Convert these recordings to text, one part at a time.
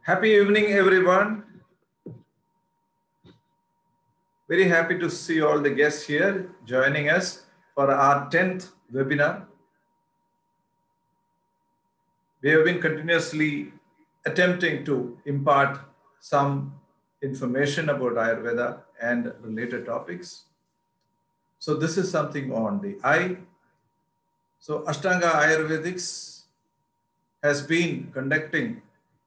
Happy evening, everyone. Very happy to see all the guests here joining us for our 10th webinar. We have been continuously attempting to impart some information about Ayurveda and related topics. So this is something on the eye. So Ashtanga Ayurvedics has been conducting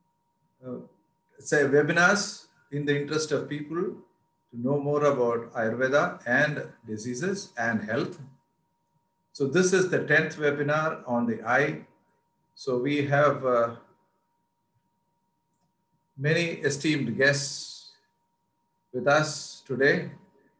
webinars in the interest of people to know more about Ayurveda and diseases and health. So this is the 10th webinar on the eye. So we have many esteemed guests with us today.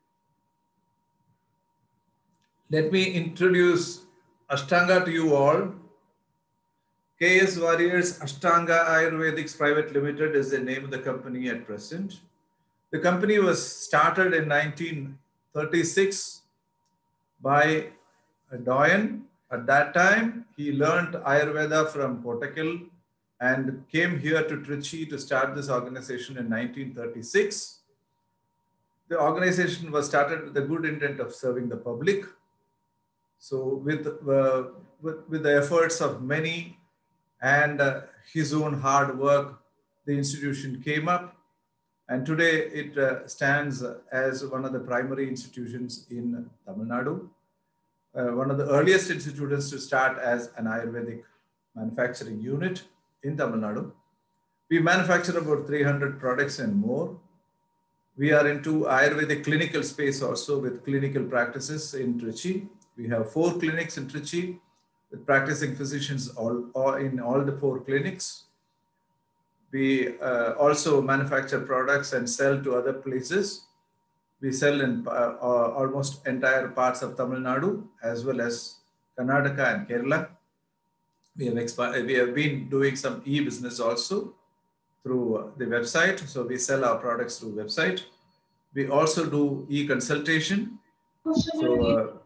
Let me introduce Ashtanga to you all. K.S.Varier's Ashtanga Ayurvedics Private Limited is the name of the company at present. The company was started in 1936 by a Doyen. At that time, he learned Ayurveda from Kottakkal and came here to Trichy to start this organization in 1936. The organization was started with the good intent of serving the public. So with the efforts of many and his own hard work, the institution came up. And today it stands as one of the primary institutions in Tamilnadu. One of the earliest institutions to start as an Ayurvedic manufacturing unit in Tamil Nadu. We manufacture about 300 products and more. We are into Ayurvedic clinical space also with clinical practices in Trichy. We have 4 clinics in Trichy with practicing physicians in all the 4 clinics. We also manufacture products and sell to other places. We sell in almost entire parts of Tamil Nadu as well as Karnataka and Kerala. We have been doing some e-business also through the website. So we sell our products through website. We also do e-consultation. So,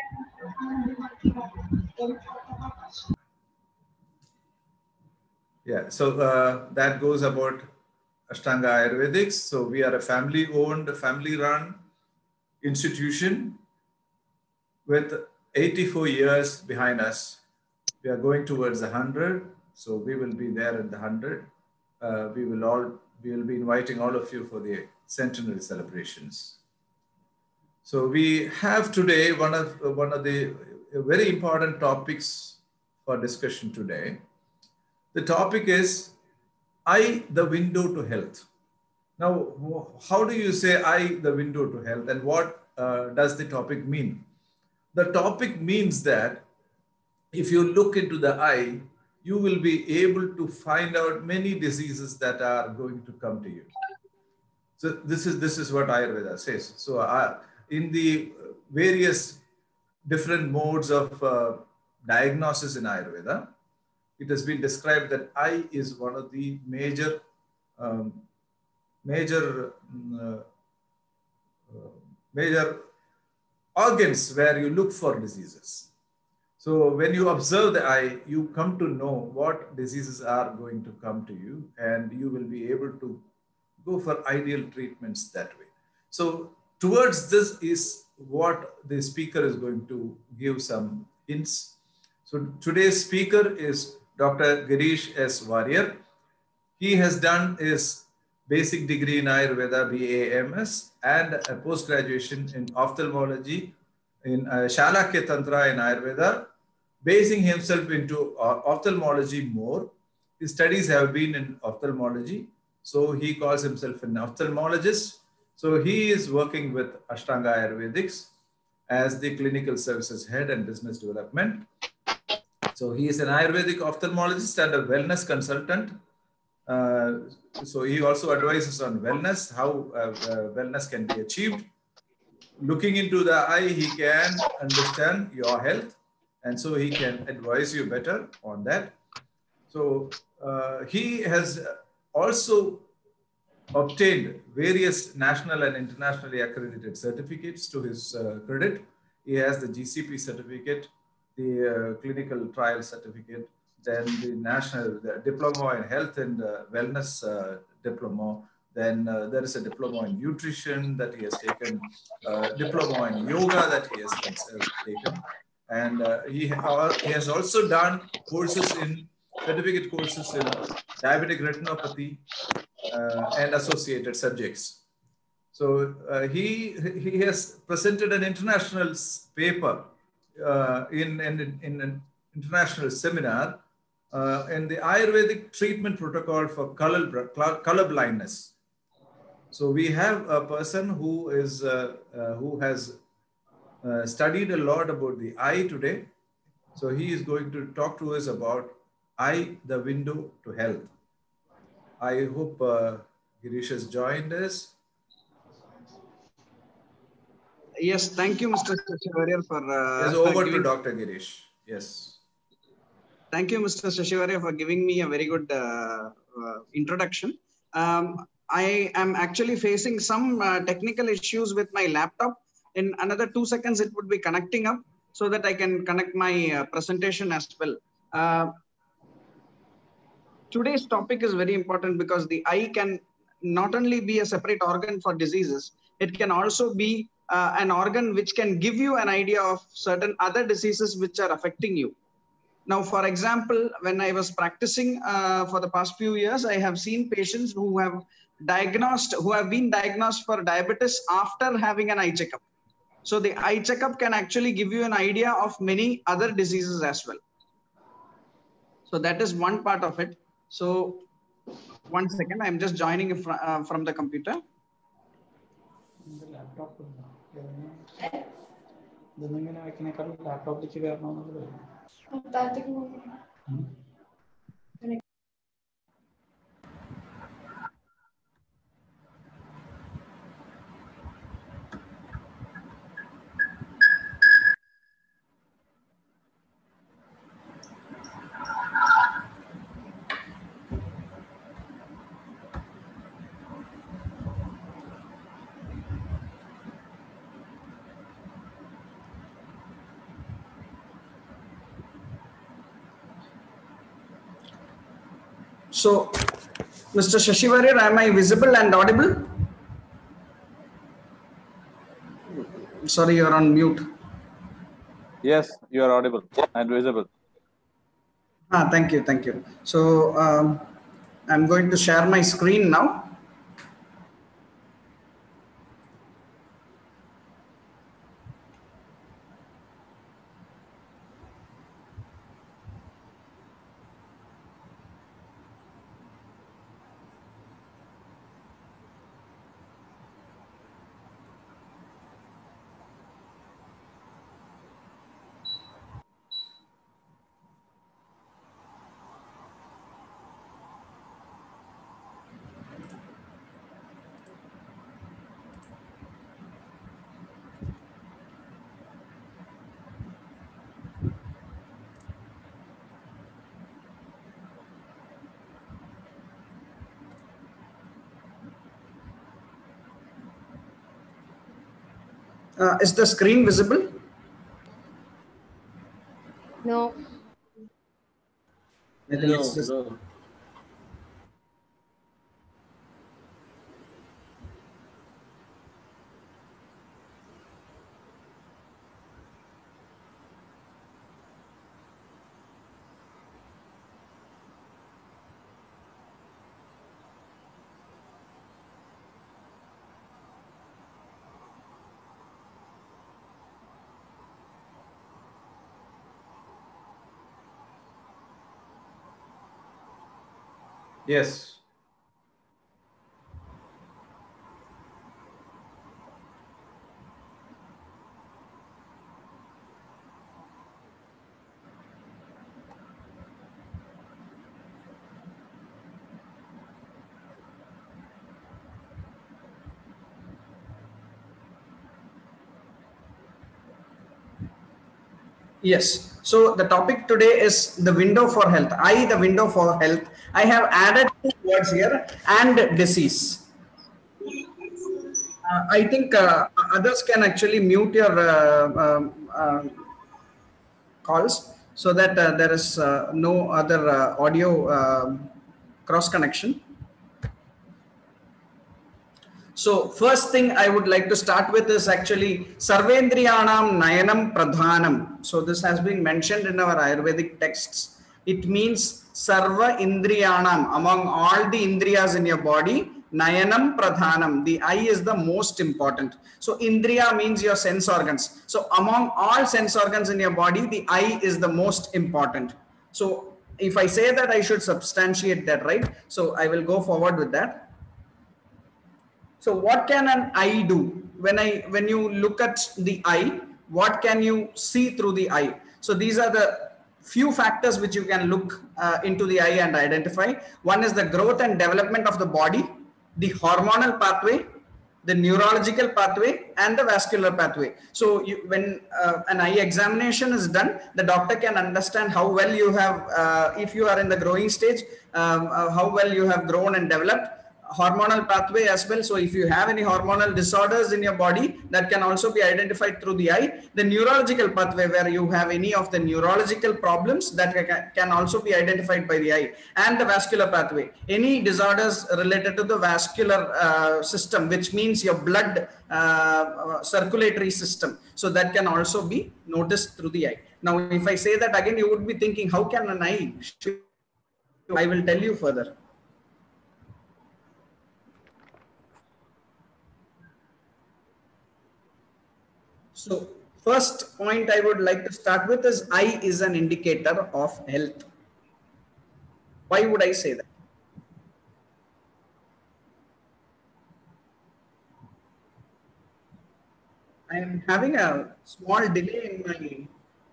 that goes about Ashtanga Ayurvedics. So we are a family-owned, family-run institution with 84 years behind us. We are going towards 100, so we will be there at the 100. We will be inviting all of you for the centenary celebrations. So we have today one of the very important topics for discussion today. The topic is eye, the window to health. Now, how do you say eye, the window to health, and what does the topic mean? The topic means that if you look into the eye, you will be able to find out many diseases that are going to come to you. So this is what Ayurveda says. So in the various different modes of diagnosis in Ayurveda, it has been described that eye is one of the major organs where you look for diseases. So when you observe the eye, you come to know what diseases are going to come to you, and you will be able to go for ideal treatments that way. So towards this is what the speaker is going to give some hints. So today's speaker is Dr. Girish S. Varrier. He has done his basic degree in Ayurveda, B.A.M.S, and a post-graduation in ophthalmology in Shalakya Tantra in Ayurveda, basing himself into ophthalmology more. His studies have been in ophthalmology, so he calls himself an ophthalmologist. So he is working with Ashtanga Ayurvedics as the clinical services head and business development. So he is an Ayurvedic ophthalmologist and a wellness consultant. So he also advises on wellness, how wellness can be achieved. Looking into the eye, he can understand your health, and so he can advise you better on that. So he has also obtained various national and internationally accredited certificates to his credit. He has the GCP certificate, the clinical trial certificate, then the national diploma in health and wellness diploma. Then there is a diploma in nutrition that he has taken, diploma in yoga that he has taken. And he has also done courses in, certificate courses in diabetic retinopathy and associated subjects. So he has presented an international paper in an international seminar in the Ayurvedic treatment protocol for color blindness. So we have a person who has studied a lot about the eye today. So he is going to talk to us about eye, the window to health. I hope Girish has joined us. Yes, thank you, Mr. K.S.Varier, for yes, over to Dr. Girish. Yes. Thank you, Mr. K.S.Varier, for giving me a very good introduction. I am actually facing some technical issues with my laptop. In another 2 seconds, it would be connecting up so that I can connect my presentation as well. Today's topic is very important because the eye can not only be a separate organ for diseases, it can also be an organ which can give you an idea of certain other diseases which are affecting you. Now, for example, when I was practicing for the past few years, I have seen patients who have been diagnosed for diabetes after having an eye checkup. So the eye checkup can actually give you an idea of many other diseases as well. So that is one part of it. So 1 second, I'm just joining from the computer. So, Mr. K.S.Varier, am I visible and audible? Sorry, you're on mute. Yes, you are audible and visible. Thank you, thank you. So, I'm going to share my screen now. Is the screen visible? No. I think it's just... Yes. Yes. So the topic today is the window for health. Eye, the window for health. I have added 2 words here, and disease. I think others can actually mute your calls. so that there is no other audio cross connection. So first thing I would like to start with is actually Sarvendriyanam Nayanam Pradhanam. So this has been mentioned in our Ayurvedic texts. It means Sarva Indriyanam, among all the Indriyas in your body, Nayanam Pradhanam, the eye is the most important. So Indriya means your sense organs. So among all sense organs in your body, the eye is the most important. So if I say that, I should substantiate that, right? So I will go forward with that. So what can an eye do? When you look at the eye, what can you see through the eye? So these are the few factors which you can look into the eye and identify. One is the growth and development of the body, the hormonal pathway, the neurological pathway, and the vascular pathway. So when an eye examination is done, the doctor can understand how well you have, if you are in the growing stage, how well you have grown and developed. Hormonal pathway as well. So if you have any hormonal disorders in your body, that can also be identified through the eye. The neurological pathway, where you have any of the neurological problems, that can also be identified by the eye. And the vascular pathway, any disorders related to the vascular system, which means your blood circulatory system. So that can also be noticed through the eye. Now, if I say that again, you would be thinking, how can an eye? I will tell you further. So first point I would like to start with is eye is an indicator of health. Why would I say that? I am having a small delay in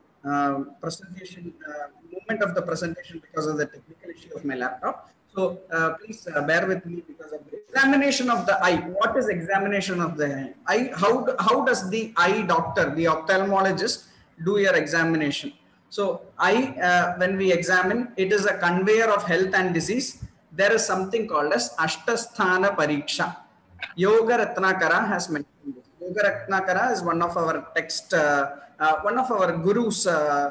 my presentation, movement of the presentation because of the technical issue of my laptop. So please bear with me because of the examination of the eye. What is examination of the eye? How does the eye doctor, the ophthalmologist, do your examination? So eye, when we examine, it is a conveyor of health and disease. There is something called as Ashtasthana Pariksha. Yoga Ratnakara has mentioned this. Yoga Ratnakara is one of our text, one of our gurus,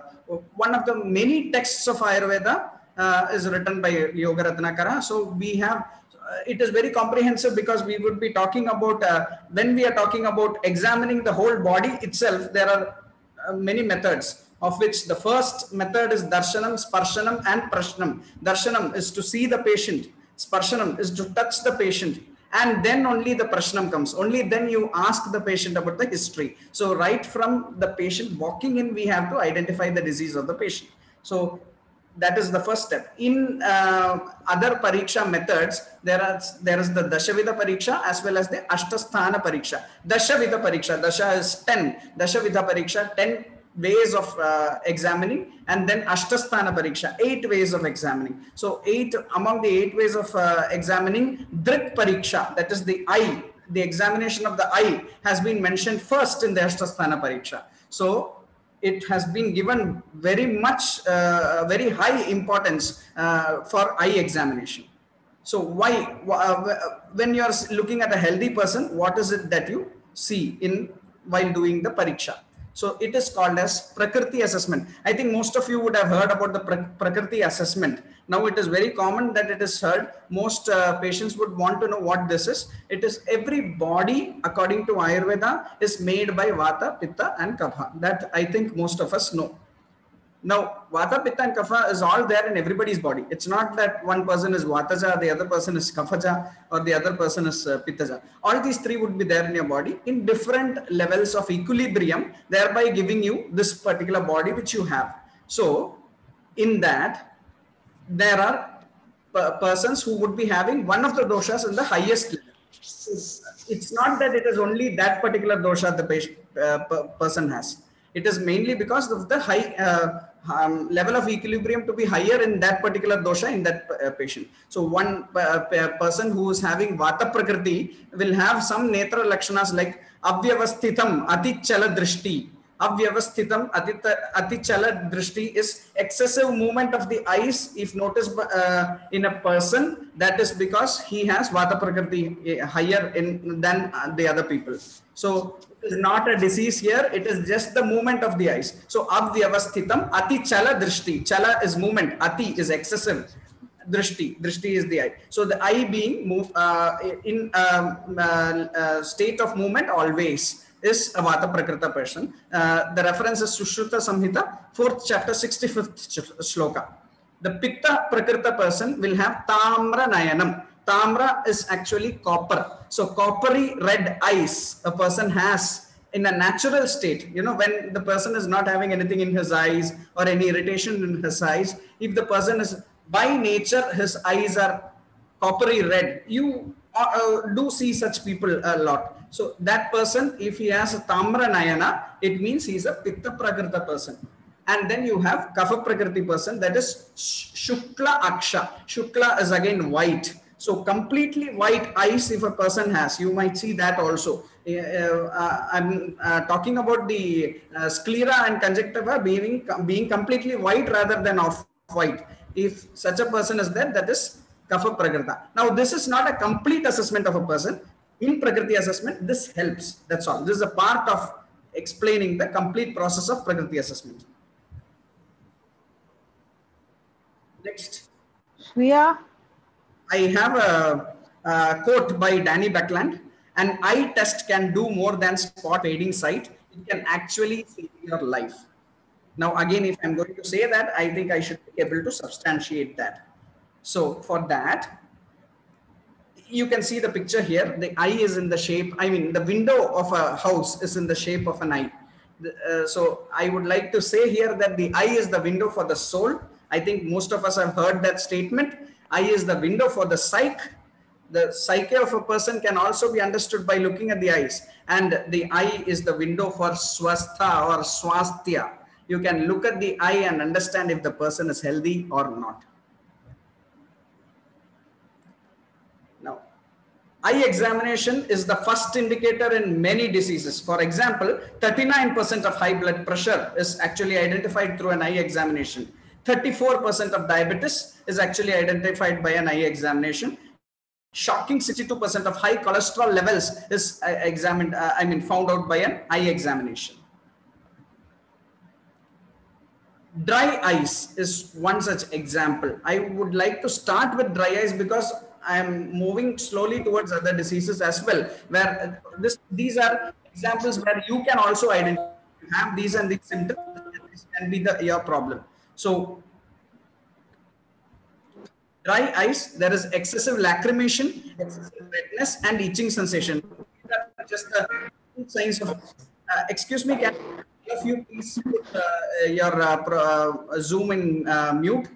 one of the many texts of Ayurveda is written by Yoga Ratnakara. So we have, it is very comprehensive because we would be talking about, when we are talking about examining the whole body itself, there are many methods, of which the first method is Darshanam, Sparshanam and Prashanam. Darshanam is to see the patient. Sparshanam is to touch the patient. And then only the Prashanam comes. Only then you ask the patient about the history. So right from the patient walking in, we have to identify the disease of the patient. So that is the first step. In other pariksha methods, there is the Dashavida pariksha as well as the Ashtasthana pariksha. Dashavida pariksha, Dasha is 10. Dashavida pariksha, 10 ways of examining, and then Ashtasthana pariksha, 8 ways of examining. So among the 8 ways of examining, Drit pariksha, that is the eye, the examination of the eye has been mentioned first in the Ashtasthana pariksha. So it has been given very much, very high importance for eye examination. So why, when you are looking at a healthy person, what is it that you see while doing the pariksha? So it is called as Prakriti assessment. I think most of you would have heard about the Prakriti assessment. Now it is very common that it is heard. Most patients would want to know what this is. It is every body, according to Ayurveda, is made by Vata, Pitta and Kapha. That I think most of us know. Now, Vata, Pitta and Kapha is all there in everybody's body. It's not that one person is Vataja, the other person is Kaphaja, or the other person is Pittaja. All these three would be there in your body in different levels of equilibrium, thereby giving you this particular body which you have. So, in that, there are persons who would be having one of the doshas in the highest level. It's not that it is only that particular dosha the patient, person has. It is mainly because of the high level of equilibrium to be higher in that particular dosha in that patient. So one person who is having Vata Prakriti will have some Netra Lakshanas like Avyavasthitam, Atichala Drishti, Avyavasthitam atichala drishti is excessive movement of the eyes if noticed in a person. That is because he has vata prakriti higher than the other people. So it is not a disease here, it is just the movement of the eyes. So avyavasthitam atichala drishti. Chala is movement, ati is excessive. Drishti is the eye. So the eye being in state of movement always is a Vata Prakrita person. The reference is Sushruta Samhita, 4th chapter, 65th shloka. The Pitta Prakrita person will have Tamra Nayanam. Tamra is actually copper. So coppery red eyes a person has in a natural state. You know, when the person is not having anything in his eyes or any irritation in his eyes, if the person is by nature, his eyes are coppery red, you do see such people a lot. So that person, if he has a Tamra Nayana, it means he is a Pitta Prakrita person. And then you have Kapha Prakriti person, that is Shukla Aksha. Shukla is again white. So completely white eyes if a person has, you might see that also. I'm talking about the sclera and conjunctiva being completely white rather than off white. If such a person is there, that is Kapha Prakrita. Now this is not a complete assessment of a person. In Prakriti assessment, this helps. That's all. This is a part of explaining the complete process of Prakriti assessment. Next. Shreya? I have a quote by Danny Beckland. An eye test can do more than spot fading sight. It can actually save your life. Now, again, if I'm going to say that, I think I should be able to substantiate that. So for that, you can see the picture here. The eye is in the shape, I mean, the window of a house is in the shape of an eye. So I would like to say here that the eye is the window for the soul. I think most of us have heard that statement. Eye is the window for the psyche. The psyche of a person can also be understood by looking at the eyes. And the eye is the window for swastha or swasthya. You can look at the eye and understand if the person is healthy or not. Now, eye examination is the first indicator in many diseases. For example, 39% of high blood pressure is actually identified through an eye examination. 34% of diabetes is actually identified by an eye examination. Shocking 62% of high cholesterol levels is found out by an eye examination. Dry eyes is one such example. I would like to start with dry eyes because I am moving slowly towards other diseases as well, where these are examples where you can also identify, you have these and these symptoms, this can be your problem. So dry eyes, there is excessive lacrimation, excessive redness, and itching sensation. These are just the signs of. Excuse me, can if you please put your Zoom in mute.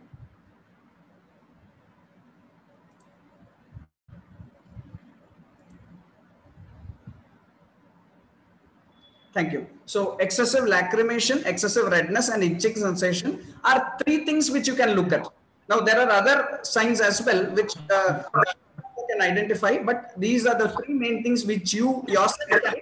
Thank you. So excessive lacrimation, excessive redness, and itching sensation are three things which you can look at. Now there are other signs as well which you can identify, but these are the three main things which you yourself can.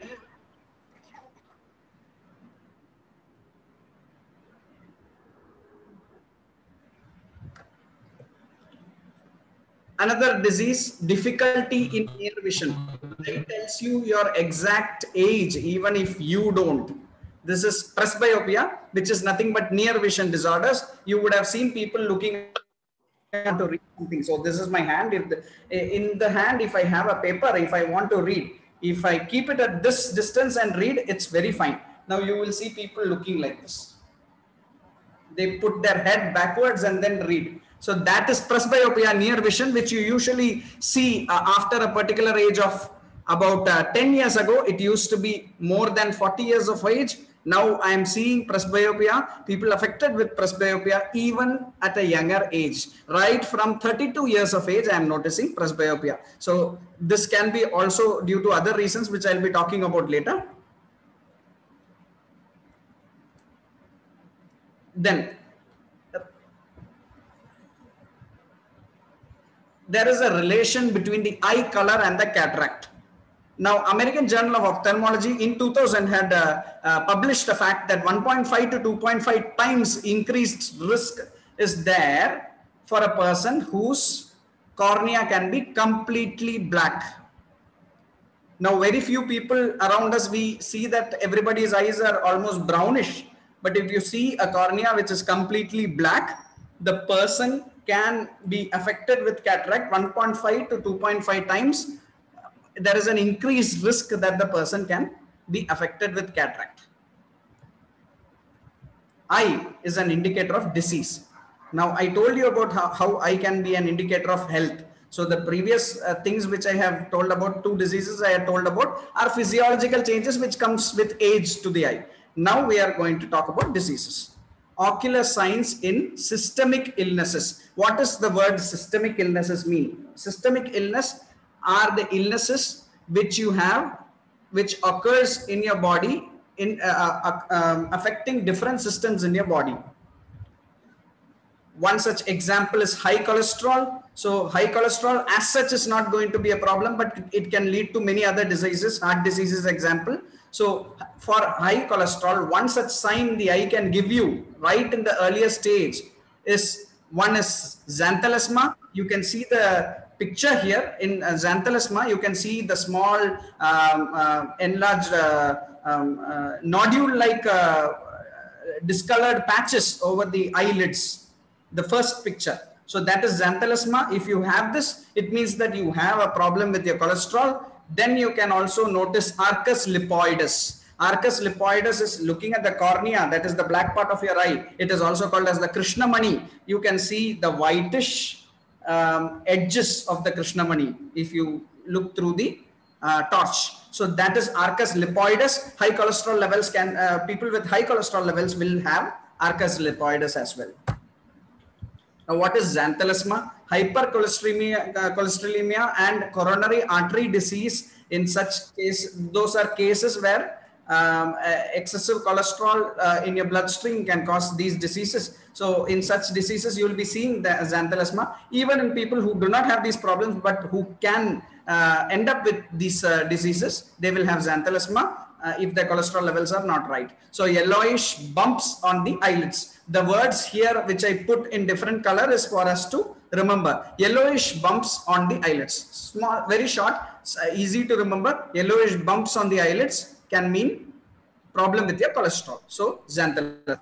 Another disease, difficulty in near vision. It tells you your exact age, even if you don't. This is presbyopia, which is nothing but near vision disorders. You would have seen people looking to read something. So this is my hand. In the hand, if I have a paper, if I want to read, if I keep it at this distance and read, it's very fine. Now you will see people looking like this. They put their head backwards and then read. So that is presbyopia, near vision, which you usually see after a particular age of about 10 years ago. It used to be more than 40 years of age. Now I am seeing presbyopia, people affected with presbyopia even at a younger age. Right from 32 years of age, I am noticing presbyopia. So this can be also due to other reasons, which I'll be talking about later. Then there is a relation between the eye color and the cataract. Now, American Journal of Ophthalmology in 2000 had published the fact that 1.5 to 2.5 times increased risk is there for a person whose cornea can be completely black. Now, very few people around us, we see that everybody's eyes are almost brownish. But if you see a cornea which is completely black, the person can be affected with cataract 1.5 to 2.5 times. There is an increased risk that the person can be affected with cataract. Eye is an indicator of disease. Now, I told you about how eye can be an indicator of health. So the previous things which I have told about, 2 diseases I have told about, are physiological changes which comes with age to the eye. Now we are going to talk about diseases. Ocular signs in systemic illnesses. What does the word systemic illnesses mean? Systemic illness are the illnesses which you have, which occurs in your body in affecting different systems in your body. One such example is high cholesterol. So high cholesterol as such is not going to be a problem, but it can lead to many other diseases. Heart disease is example. So for high cholesterol, one such sign the eye can give you right in the earlier stage is, one is xanthelasma. You can see the picture here. In xanthelasma, you can see the small enlarged nodule-like discolored patches over the eyelids. The first picture. So that is xanthelasma. If you have this, it means that you have a problem with your cholesterol. Then you can also notice arcus lipoides. Arcus lipoides is looking at the cornea, that is the black part of your eye. It is also called as the Krishnamani. You can see the whitish edges of the Krishnamani if you look through the torch. So that is arcus lipoides. High cholesterol levels can, people with high cholesterol levels will have arcus lipoides as well. Now, what is xanthelasma? Hypercholesterolemia and coronary artery disease. In such case, those are cases where excessive cholesterol in your bloodstream can cause these diseases. So in such diseases, you will be seeing the xanthelasma. Even in people who do not have these problems, but who can end up with these diseases, they will have xanthelasma if the cholesterol levels are not right. So yellowish bumps on the eyelids. The words here which I put in different color is for us to remember. Yellowish bumps on the eyelids. Small, very short, easy to remember. Yellowish bumps on the eyelids can mean problem with your cholesterol. So xanthelasma.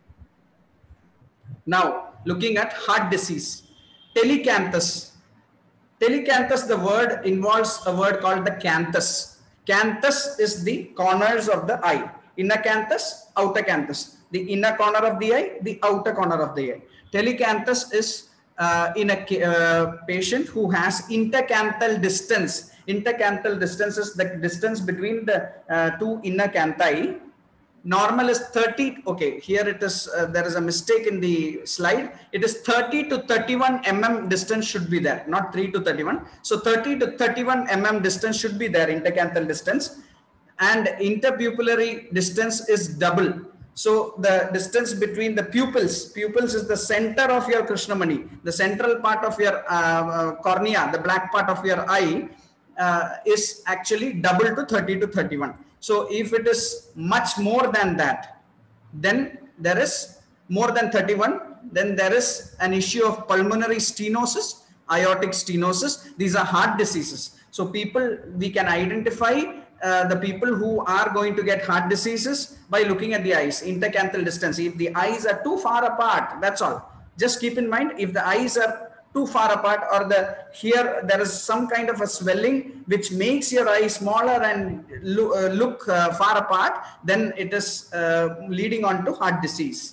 Now looking at heart disease. Telecanthus. Telecanthus, the word involves a word called the canthus. Canthus is the corners of the eye. Inner canthus, outer canthus. The inner corner of the eye, the outer corner of the eye. Telecanthus is in a patient who has intercanthal distance. Intercanthal distance is the distance between the 2 inner canthi. Normal is 30. Okay, here it is. There is a mistake in the slide. It is 30 to 31 mm distance should be there, not 3 to 31. So 30 to 31 mm distance should be there, intercanthal distance. And interpupillary distance is double. So the distance between the pupils is the center of your Krishnamani, the central part of your cornea, the black part of your eye is actually double to 30 to 31. So if it is much more than that, then there is more than 31, then there is an issue of pulmonary stenosis, aortic stenosis. These are heart diseases. So people, we can identify the people who are going to get heart diseases by looking at the eyes, intercanthal distance. If the eyes are too far apart, that's all. Just keep in mind, if the eyes are too far apart, or here there is some kind of a swelling which makes your eye smaller and look far apart, then it is leading on to heart disease.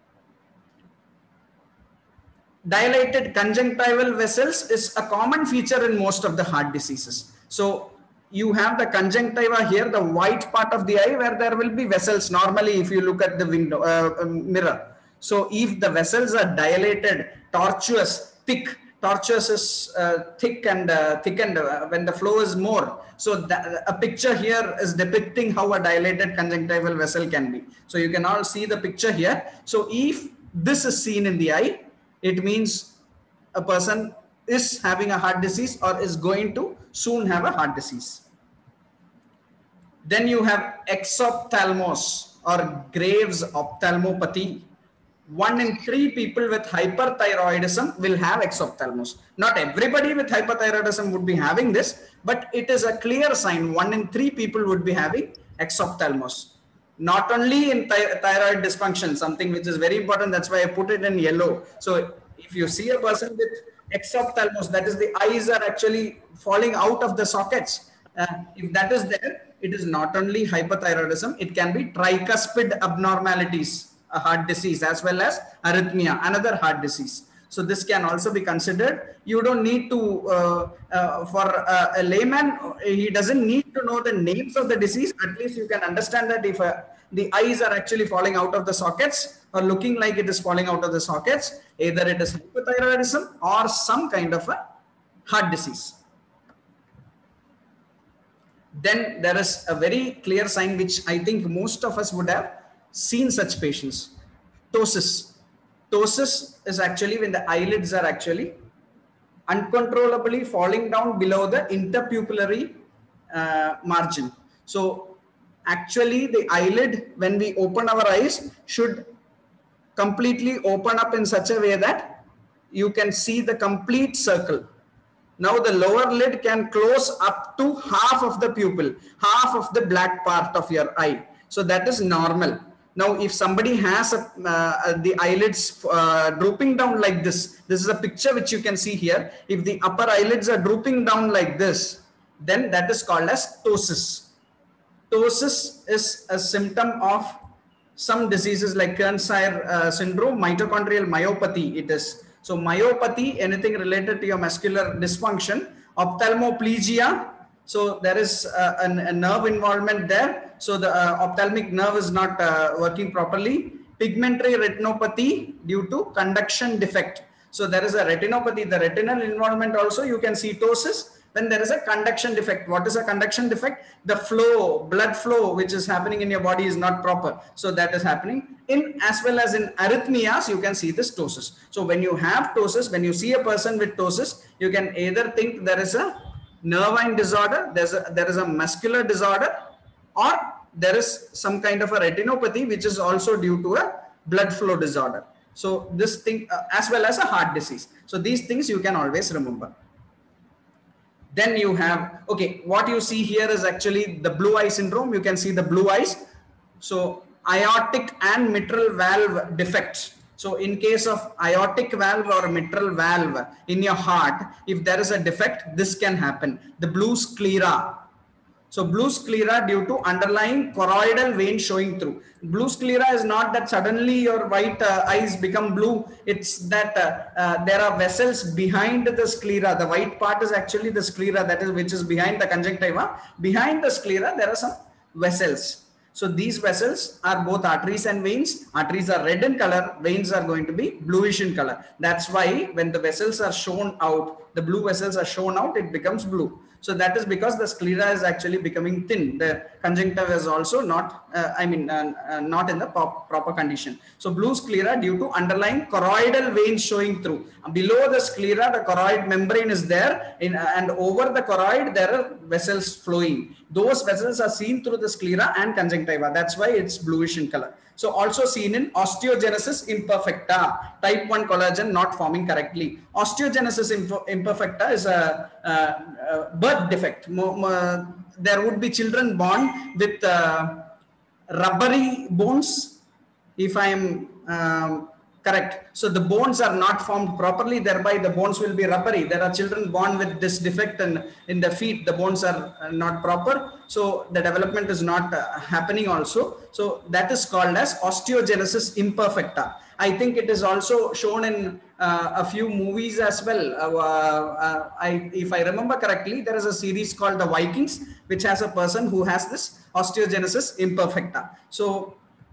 Dilated conjunctival vessels is a common feature in most of the heart diseases. So you have the conjunctiva here, the white part of the eye, where there will be vessels normally if you look at the window mirror. So if the vessels are dilated, tortuous, thick, tortuous is thick and thickened when the flow is more. So a picture here is depicting how a dilated conjunctival vessel can be. So you can all see the picture here. So if this is seen in the eye, it means a person is having a heart disease or is going to soon have a heart disease. Then you have exophthalmos or Graves ophthalmopathy. 1 in 3 people with hyperthyroidism will have exophthalmos. Not everybody with hyperthyroidism would be having this, but it is a clear sign. 1 in 3 people would be having exophthalmos. Not only in thyroid dysfunction, something which is very important. That's why I put it in yellow. So if you see a person with exophthalmos, that is the eyes are actually falling out of the sockets. If that is there, it is not only hyperthyroidism, it can be tricuspid abnormalities, a heart disease, as well as arrhythmia, another heart disease. So this can also be considered. You don't need to, for a layman, he doesn't need to know the names of the disease. At least you can understand that if the eyes are actually falling out of the sockets or looking like it is falling out of the sockets, either it is hypothyroidism or some kind of a heart disease. Then there is a very clear sign which I think most of us would have seen such patients. Ptosis. Ptosis is actually when the eyelids are actually uncontrollably falling down below the interpupillary margin. So actually the eyelid, when we open our eyes, should completely open up in such a way that you can see the complete circle. Now the lower lid can close up to half of the pupil, half of the black part of your eye. So that is normal. Now, if somebody has the eyelids drooping down like this is a picture which you can see here. If the upper eyelids are drooping down like this, then that is called as ptosis. Ptosis is a symptom of some diseases like K.S.Varier syndrome, mitochondrial myopathy it is. So myopathy, anything related to your muscular dysfunction, ophthalmoplegia. So there is a nerve involvement there. So the ophthalmic nerve is not working properly. Pigmentary retinopathy due to conduction defect. So there is a retinopathy, the retinal involvement also you can see ptosis. When there is a conduction defect. What is a conduction defect? The flow, blood flow which is happening in your body is not proper. So that is happening. As well as in arrhythmias, you can see this ptosis. So when you have ptosis, when you see a person with ptosis, you can either think there is a nervine disorder, there is a muscular disorder, or there is some kind of a retinopathy which is also due to a blood flow disorder. So this thing as well as a heart disease. So these things you can always remember. Then you have, okay, what you see here is actually the blue eye syndrome. You can see the blue eyes. So aortic and mitral valve defects. So in case of aortic valve or mitral valve in your heart, if there is a defect, this can happen. The blue sclera. So blue sclera due to underlying choroidal vein showing through. Blue sclera is not that suddenly your white eyes become blue. It's that there are vessels behind the sclera. The white part is actually the sclera, that is which is behind the conjunctiva. Behind the sclera there are some vessels. So these vessels are both arteries and veins. Arteries are red in color, veins are going to be bluish in color. That's why when the vessels are shown out, the blue vessels are shown out, it becomes blue. So that is because the sclera is actually becoming thin. The conjunctiva is also not, not in the proper condition. So blue sclera due to underlying choroidal veins showing through. Below the sclera, the choroid membrane is there, and over the choroid, there are vessels flowing. Those vessels are seen through the sclera and conjunctiva. That's why it's bluish in color. So also seen in osteogenesis imperfecta, type 1 collagen not forming correctly. Osteogenesis imperfecta is a birth defect. There would be children born with rubbery bones, if I am correct. So the bones are not formed properly, thereby the bones will be rubbery. There are children born with this defect, and in the feet the bones are not proper. So the development is not happening also. So that is called as osteogenesis imperfecta. I think it is also shown in a few movies as well. If I remember correctly, there is a series called The Vikings, which has a person who has this osteogenesis imperfecta. So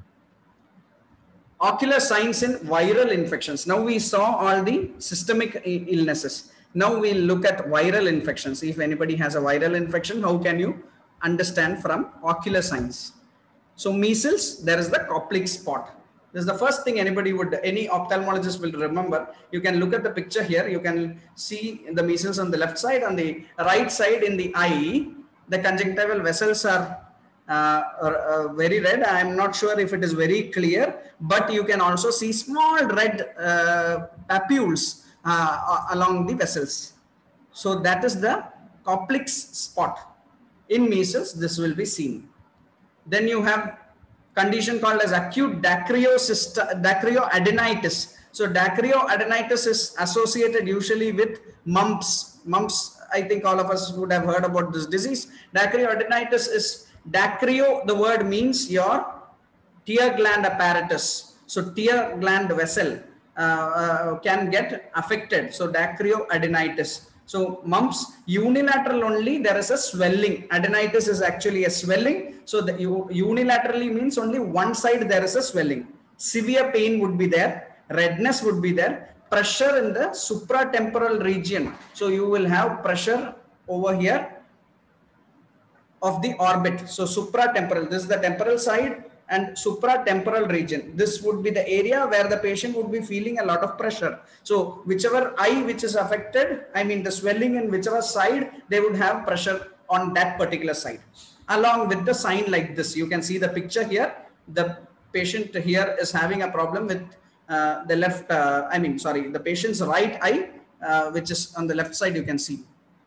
ocular signs in viral infections. Now we saw all the systemic illnesses. Now we'll look at viral infections. If anybody has a viral infection, how can you understand from ocular signs? So measles, there is the Koplik spot. This is the first thing any ophthalmologist will remember. You can look at the picture here. You can see the measles on the left side. On the right side in the eye, the conjunctival vessels are very red. I am not sure if it is very clear, but you can also see small red papules along the vessels. So that is the complex spot. In measles, this will be seen. Then you have condition called as acute dacryoadenitis. So dacryoadenitis is associated usually with mumps. Mumps, I think all of us would have heard about this disease. Dacryoadenitis is dacryo, the word means your tear gland apparatus. So tear gland vessel can get affected. So dacryoadenitis. So mumps, unilateral only, there is a swelling. Adenitis is actually a swelling. So the unilaterally means only one side there is a swelling. Severe pain would be there. Redness would be there. Pressure in the supratemporal region. So you will have pressure over here of the orbit. So supratemporal, this is the temporal side and supratemporal region. This would be the area where the patient would be feeling a lot of pressure. So whichever eye which is affected, I mean the swelling in whichever side, they would have pressure on that particular side. Along with the sign like this, you can see the picture here. The patient here is having a problem with the left, the patient's right eye, which is on the left side, you can see.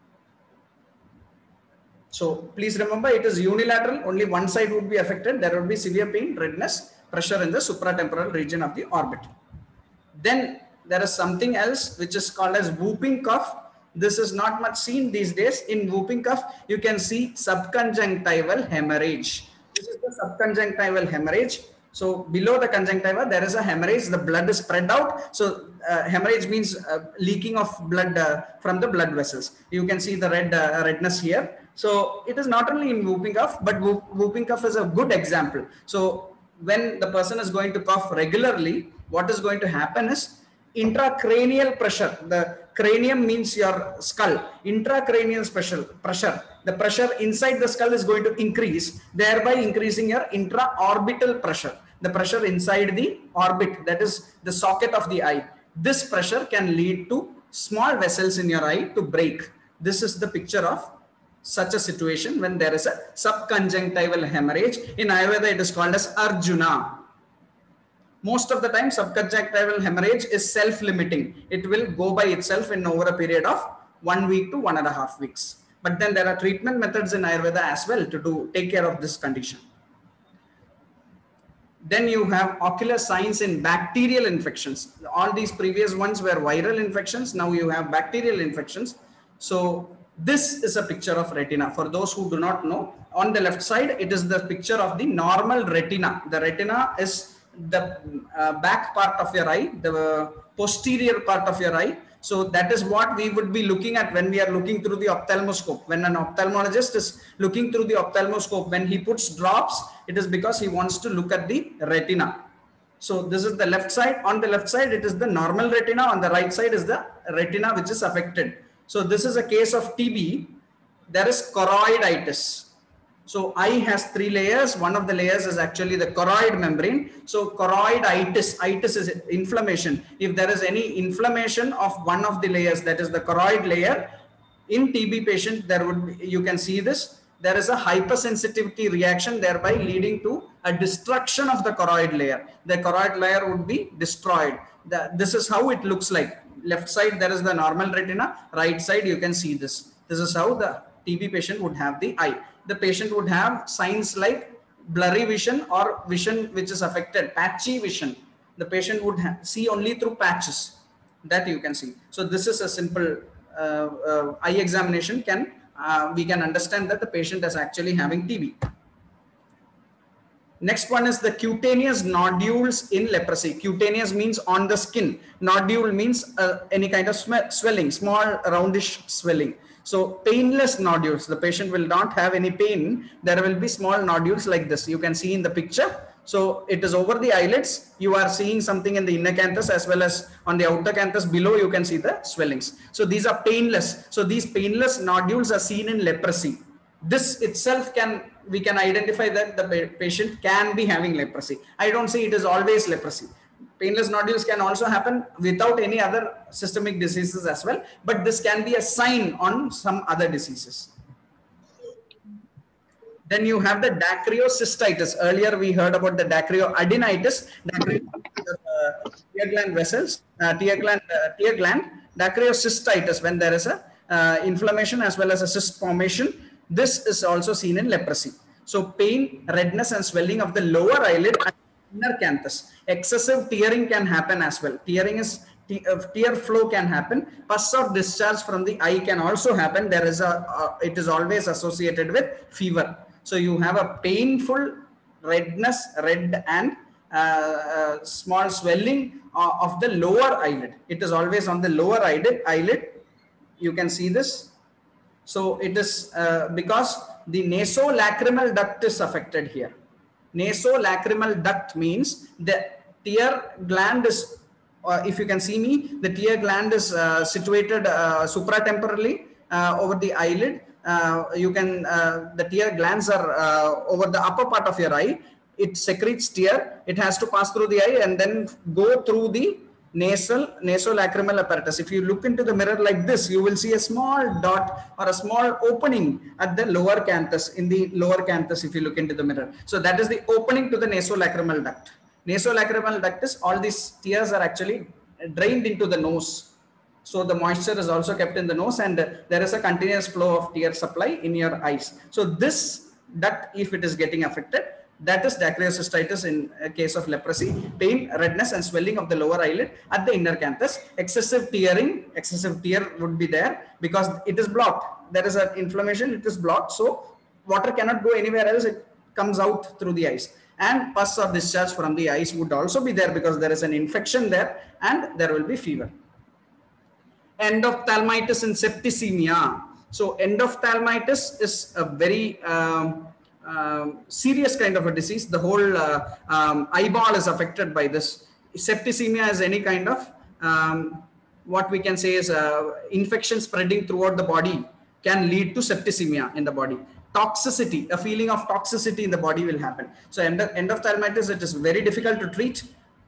So please remember, it is unilateral, only one side would be affected. There would be severe pain, redness, pressure in the supratemporal region of the orbit. Then there is something else which is called as whooping cough. This is not much seen these days. In whooping cough, you can see subconjunctival hemorrhage. This is the subconjunctival hemorrhage. So below the conjunctiva, there is a hemorrhage. The blood is spread out. So hemorrhage means leaking of blood from the blood vessels. You can see the redness here. So it is not only in whooping cough, but whooping cough is a good example. So when the person is going to cough regularly, what is going to happen is intracranial pressure. The cranium means your skull. Intracranial pressure. The pressure inside the skull is going to increase, thereby increasing your intraorbital pressure. The pressure inside the orbit, that is the socket of the eye. This pressure can lead to small vessels in your eye to break. This is the picture of such a situation when there is a subconjunctival hemorrhage. In Ayurveda, it is called as Arjuna. Most of the time, subconjunctival hemorrhage is self-limiting. It will go by itself in over a period of 1 week to 1.5 weeks. But then there are treatment methods in Ayurveda as well to take care of this condition. Then you have ocular signs in bacterial infections. All these previous ones were viral infections. Now you have bacterial infections. So this is a picture of retina. For those who do not know, on the left side, it is the picture of the normal retina. The retina is the back part of your eye, the posterior part of your eye. So that is what we would be looking at when we are looking through the ophthalmoscope. When an ophthalmologist is looking through the ophthalmoscope, when he puts drops, it is because he wants to look at the retina. So this is the left side. On the left side, it is the normal retina. On the right side is the retina which is affected. So this is a case of TB. There is choroiditis. So eye has 3 layers. One of the layers is actually the choroid membrane. So choroiditis, itis is inflammation. If there is any inflammation of one of the layers, that is the choroid layer, in TB patient, there would be, you can see this, there is a hypersensitivity reaction, thereby leading to a destruction of the choroid layer. The choroid layer would be destroyed. This is how it looks like. Left side, there is the normal retina. Right side, you can see this. This is how the TB patient would have the eye. The patient would have signs like blurry vision or vision which is affected, patchy vision. The patient would see only through patches. That you can see. So this is a simple eye examination. We can understand that the patient is actually having TB. Next one is the cutaneous nodules in leprosy. Cutaneous means on the skin. Nodule means any kind of swelling, small roundish swelling. So painless nodules, the patient will not have any pain. There will be small nodules like this. You can see in the picture. So it is over the eyelids. You are seeing something in the inner canthus as well as on the outer canthus below. You can see the swellings. So these are painless. So these painless nodules are seen in leprosy. This itself we can identify that the patient can be having leprosy. I don't say it is always leprosy. Painless nodules can also happen without any other systemic diseases as well, but this can be a sign on some other diseases. Then you have the dacryocystitis. Earlier we heard about the dacryoadenitis. Tear gland vessels, tear gland, dacryocystitis, when there is a inflammation as well as a cyst formation. This is also seen in leprosy. So pain, redness and swelling of the lower eyelid and inner canthus. Excessive tearing can happen as well. Tear flow can happen. Pus or discharge from the eye can also happen. There is it is always associated with fever. So you have a painful redness, red and small swelling of the lower eyelid. It is always on the lower eyelid. You can see this. So it is because the nasolacrimal duct is affected here. Nasolacrimal duct means the tear gland is, if you can see me, the tear gland is situated supratemporally over the eyelid. You can, the tear glands are over the upper part of your eye. It secretes tear. It has to pass through the eye and then go through the nasolacrimal apparatus. If you look into the mirror like this, you will see a small dot or a small opening at the lower canthus, in the lower canthus, if you look into the mirror. So that is the opening to the nasolacrimal duct. Nasolacrimal duct is all these tears are actually drained into the nose. So the moisture is also kept in the nose and there is a continuous flow of tear supply in your eyes. So this duct, if it is getting affected, that is dacryocystitis in a case of leprosy. Pain, redness and swelling of the lower eyelid at the inner canthus. Excessive tear would be there because it is blocked. There is an inflammation, it is blocked. So water cannot go anywhere else, it comes out through the eyes. And pus or discharge from the eyes would also be there because there is an infection there and there will be fever. Endophthalmitis and septicemia. So endophthalmitis is a very serious kind of a disease. The whole eyeball is affected by this. Septicemia is any kind of what we can say is infection spreading throughout the body can lead to septicemia in the body. Toxicity, a feeling of toxicity in the body will happen. So endophthalmitis, it is very difficult to treat.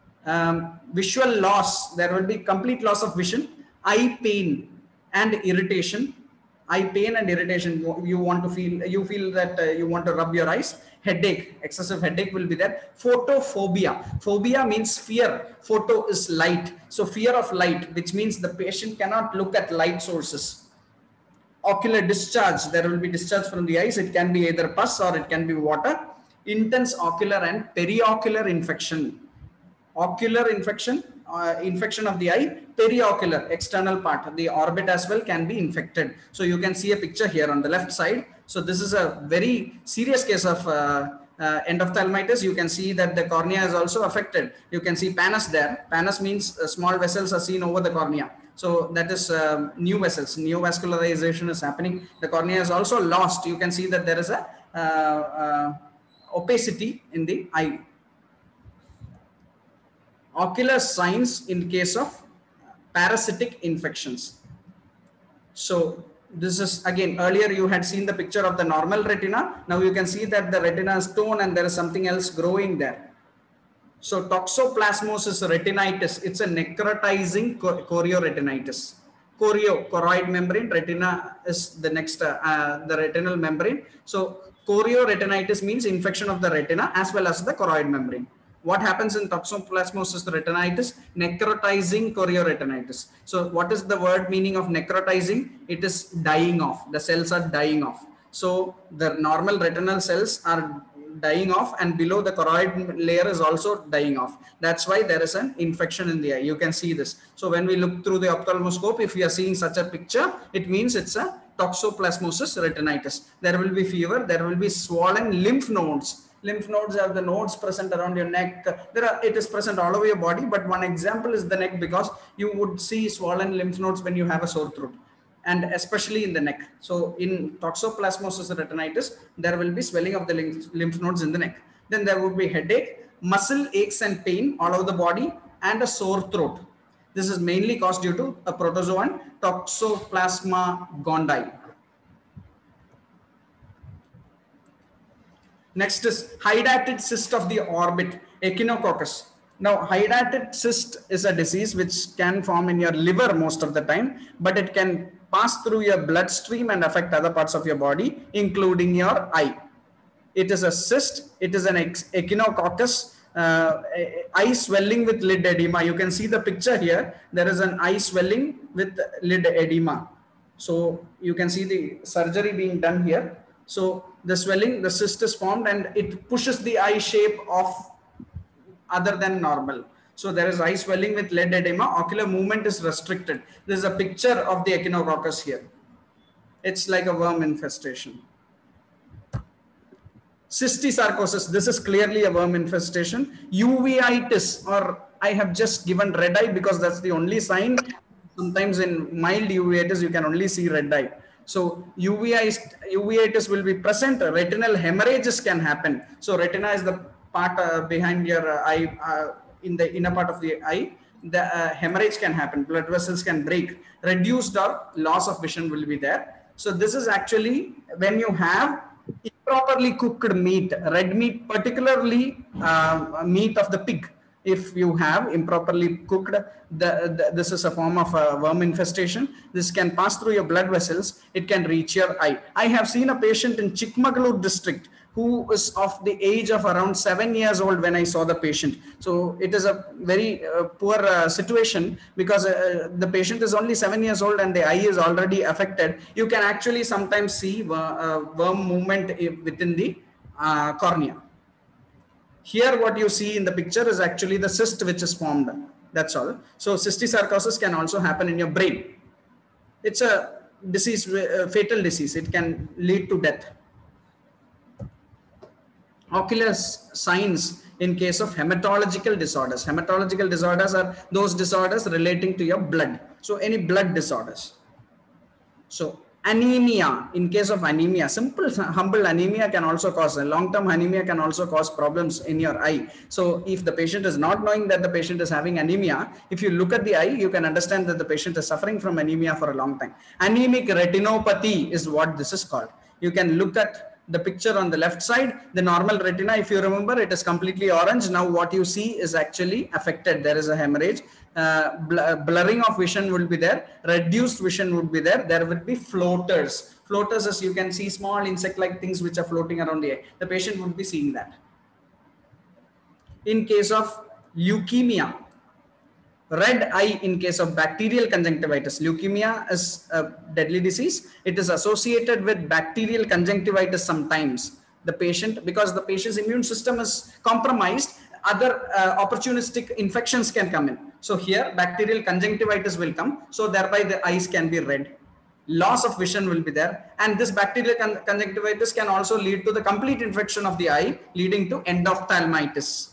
Visual loss, there will be complete loss of vision. Eye pain and irritation. Eye pain and irritation, you feel that you want to rub your eyes. Headache, excessive headache will be there. Photophobia. Phobia means fear. Photo is light. So fear of light, which means the patient cannot look at light sources. Ocular discharge, there will be discharge from the eyes. It can be either pus or it can be water. Intense ocular and periocular infection. Ocular infection, infection of the eye. Periocular, external part, the orbit as well can be infected. So you can see a picture here on the left side. So this is a very serious case of endophthalmitis. You can see that the cornea is also affected. You can see pannus there. Pannus means small vessels are seen over the cornea. So that is new vessels, neovascularization is happening. The cornea is also lost. You can see that there is a opacity in the eye. Ocular signs in case of parasitic infections. So this is again, earlier you had seen the picture of the normal retina. Now you can see that the retina is torn and there is something else growing there. So toxoplasmosis retinitis, it's a necrotizing chorioretinitis. Choroid membrane, retina is the next, the retinal membrane. So chorioretinitis means infection of the retina as well as the choroid membrane. What happens in toxoplasmosis retinitis? Necrotizing chorioretinitis. So what is the word meaning of necrotizing? It is dying off. The cells are dying off. So the normal retinal cells are dying off and below the choroid layer is also dying off. That's why there is an infection in the eye. You can see this. So when we look through the ophthalmoscope, if we are seeing such a picture, it means it's a toxoplasmosis retinitis. There will be fever. There will be swollen lymph nodes. Lymph nodes are the nodes present around your neck. It is present all over your body, but one example is the neck because you would see swollen lymph nodes when you have a sore throat, and especially in the neck. So in toxoplasmosis retinitis, there will be swelling of the lymph nodes in the neck. Then there would be headache, muscle aches and pain all over the body, and a sore throat. This is mainly caused due to a protozoan, Toxoplasma gondii. Next is hydatid cyst of the orbit, echinococcus. Now, hydatid cyst is a disease which can form in your liver most of the time, but it can pass through your bloodstream and affect other parts of your body, including your eye. It is a cyst. It is an echinococcus. Eye swelling with lid edema. You can see the picture here. There is an eye swelling with lid edema. So you can see the surgery being done here. So the swelling, the cyst is formed and it pushes the eye shape of other than normal. So there is eye swelling with lid edema. Ocular movement is restricted. This is a picture of the echinococcus here. It's like a worm infestation. Cystosarcosis, this is clearly a worm infestation. Uveitis, or I have just given red eye because that's the only sign. Sometimes in mild uveitis, you can only see red eye. So uveitis will be present. Retinal hemorrhages can happen. So retina is the part behind your eye, in the inner part of the eye. The hemorrhage can happen. Blood vessels can break. Reduced or loss of vision will be there. So this is actually when you have improperly cooked meat, red meat, particularly meat of the pig. If you have improperly cooked, this is a form of a worm infestation. This can pass through your blood vessels. It can reach your eye. I have seen a patient in Chikmagalur district who is of the age of around 7 years old when I saw the patient. So it is a very poor situation because the patient is only 7 years old and the eye is already affected. You can actually sometimes see worm movement within the cornea. Here what you see in the picture is actually the cyst which is formed. That's all. So cystosarcosis can also happen in your brain. It's a disease, fatal disease. It can lead to death. Ocular signs in case of hematological disorders. Hematological disorders are those disorders relating to your blood. So any blood disorders. So anemia, in case of anemia, simple humble anemia can also cause, long-term anemia can also cause problems in your eye. So if the patient is not knowing that the patient is having anemia, if you look at the eye, you can understand that the patient is suffering from anemia for a long time. Anemic retinopathy is what this is called. You can look at the picture on the left side, the normal retina, if you remember, it is completely orange. Now what you see is actually affected. There is a hemorrhage, blurring of vision will be there, reduced vision would be there. There will be floaters. Floaters, as you can see, small insect-like things which are floating around the eye. The patient would be seeing that. In case of leukemia, red eye in case of bacterial conjunctivitis. Leukemia is a deadly disease. It is associated with bacterial conjunctivitis sometimes. The patient, because the patient's immune system is compromised, other opportunistic infections can come in. So here bacterial conjunctivitis will come. So thereby the eyes can be red. Loss of vision will be there. And this bacterial conjunctivitis can also lead to the complete infection of the eye, leading to endophthalmitis.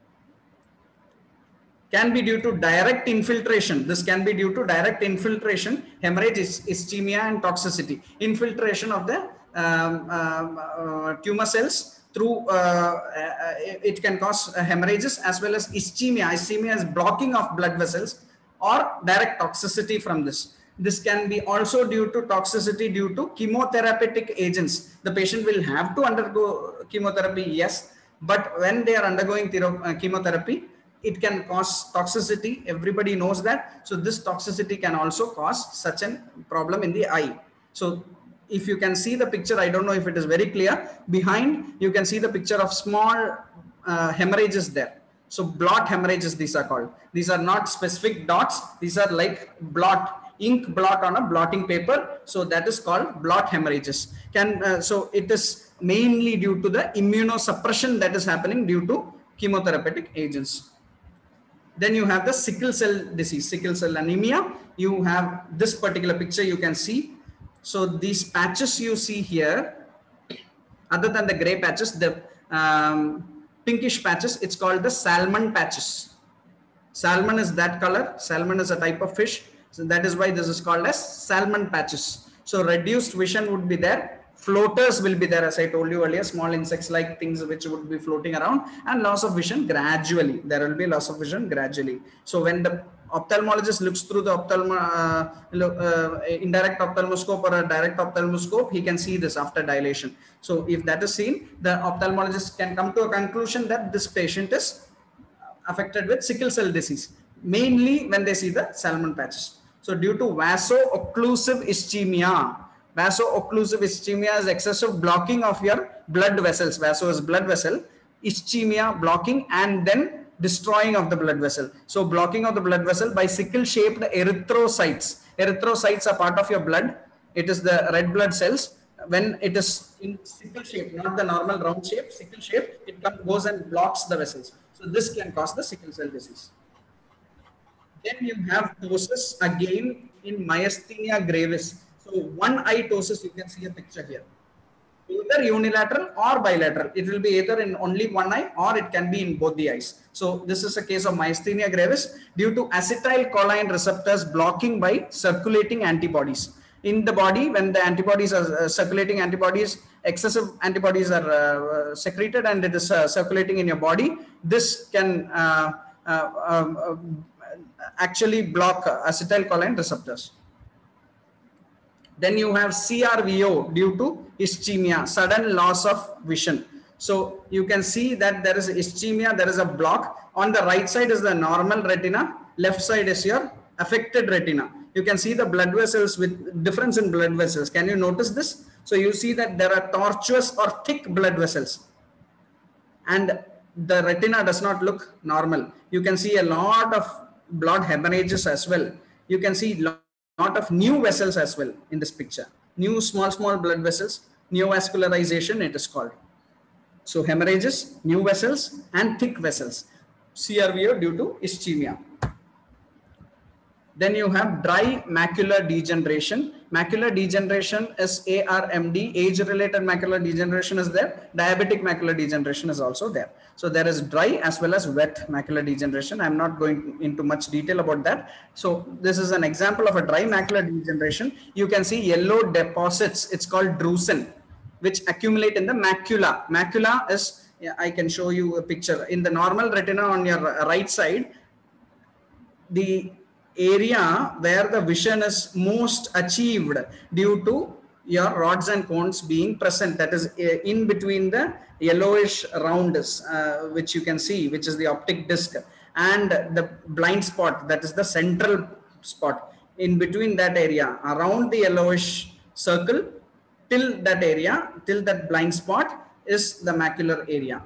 Can be due to direct infiltration. This can be due to direct infiltration, hemorrhage, ischemia, and toxicity. Infiltration of the tumor cells through, it can cause hemorrhages as well as ischemia. Ischemia is blocking of blood vessels, or direct toxicity from this. This can be also due to toxicity due to chemotherapeutic agents. The patient will have to undergo chemotherapy, yes, but when they are undergoing chemotherapy, it can cause toxicity. Everybody knows that. So this toxicity can also cause such a problem in the eye. So if you can see the picture, I don't know if it is very clear. Behind, you can see the picture of small hemorrhages there. So blot hemorrhages, these are called. These are not specific dots. These are like blot, ink blot on a blotting paper. So that is called blot hemorrhages. So it is mainly due to the immunosuppression that is happening due to chemotherapeutic agents. Then you have the sickle cell disease, sickle cell anemia. You have this particular picture you can see. So these patches you see here, other than the gray patches, the pinkish patches, it's called the salmon patches. Salmon is that color. Salmon is a type of fish. So that is why this is called as salmon patches. So reduced vision would be there. Floaters will be there, as I told you earlier, small insects like things which would be floating around, and loss of vision gradually. There will be loss of vision gradually. So when the ophthalmologist looks through the indirect ophthalmoscope or a direct ophthalmoscope, he can see this after dilation. So if that is seen, the ophthalmologist can come to a conclusion that this patient is affected with sickle cell disease, mainly when they see the salmon patches. So due to vaso-occlusive ischemia, Vaso-occlusive ischemia is excessive blocking of your blood vessels. Vaso is blood vessel. Ischemia, blocking and then destroying of the blood vessel. So blocking of the blood vessel by sickle-shaped erythrocytes. Erythrocytes are part of your blood. It is the red blood cells. When it is in sickle shape, not the normal round shape, sickle shape, it goes and blocks the vessels. So this can cause the sickle cell disease. Then you have ptosis again in myasthenia gravis. So one eye ptosis, you can see a picture here. Either unilateral or bilateral. It will be either in only one eye or it can be in both the eyes. So this is a case of myasthenia gravis due to acetylcholine receptors blocking by circulating antibodies. In the body, when the antibodies are circulating antibodies, excessive antibodies are secreted and it is circulating in your body, this can actually block acetylcholine receptors. Then you have CRVO due to ischemia, sudden loss of vision. So you can see that there is ischemia, there is a block. On the right side is the normal retina, left side is your affected retina. You can see the blood vessels with difference in blood vessels. Can you notice this? So you see that there are tortuous or thick blood vessels and the retina does not look normal. You can see a lot of blood hemorrhages as well. You can see lot of new vessels as well in this picture. New small blood vessels, neovascularization it is called. So hemorrhages, new vessels and thick vessels. CRVO due to ischemia. Then you have dry macular degeneration. Macular degeneration is ARMD, age-related macular degeneration is there. Diabetic macular degeneration is also there. So there is dry as well as wet macular degeneration. I'm not going into much detail about that. So this is an example of a dry macular degeneration. You can see yellow deposits. It's called drusen, which accumulate in the macula. Macula is, I can show you a picture. In the normal retina on your right side, the area where the vision is most achieved due to your rods and cones being present, that is in between the yellowish rounds which you can see, which is the optic disc, and the blind spot, that is the central spot. In between that area, around the yellowish circle, till that area, till that blind spot is the macular area.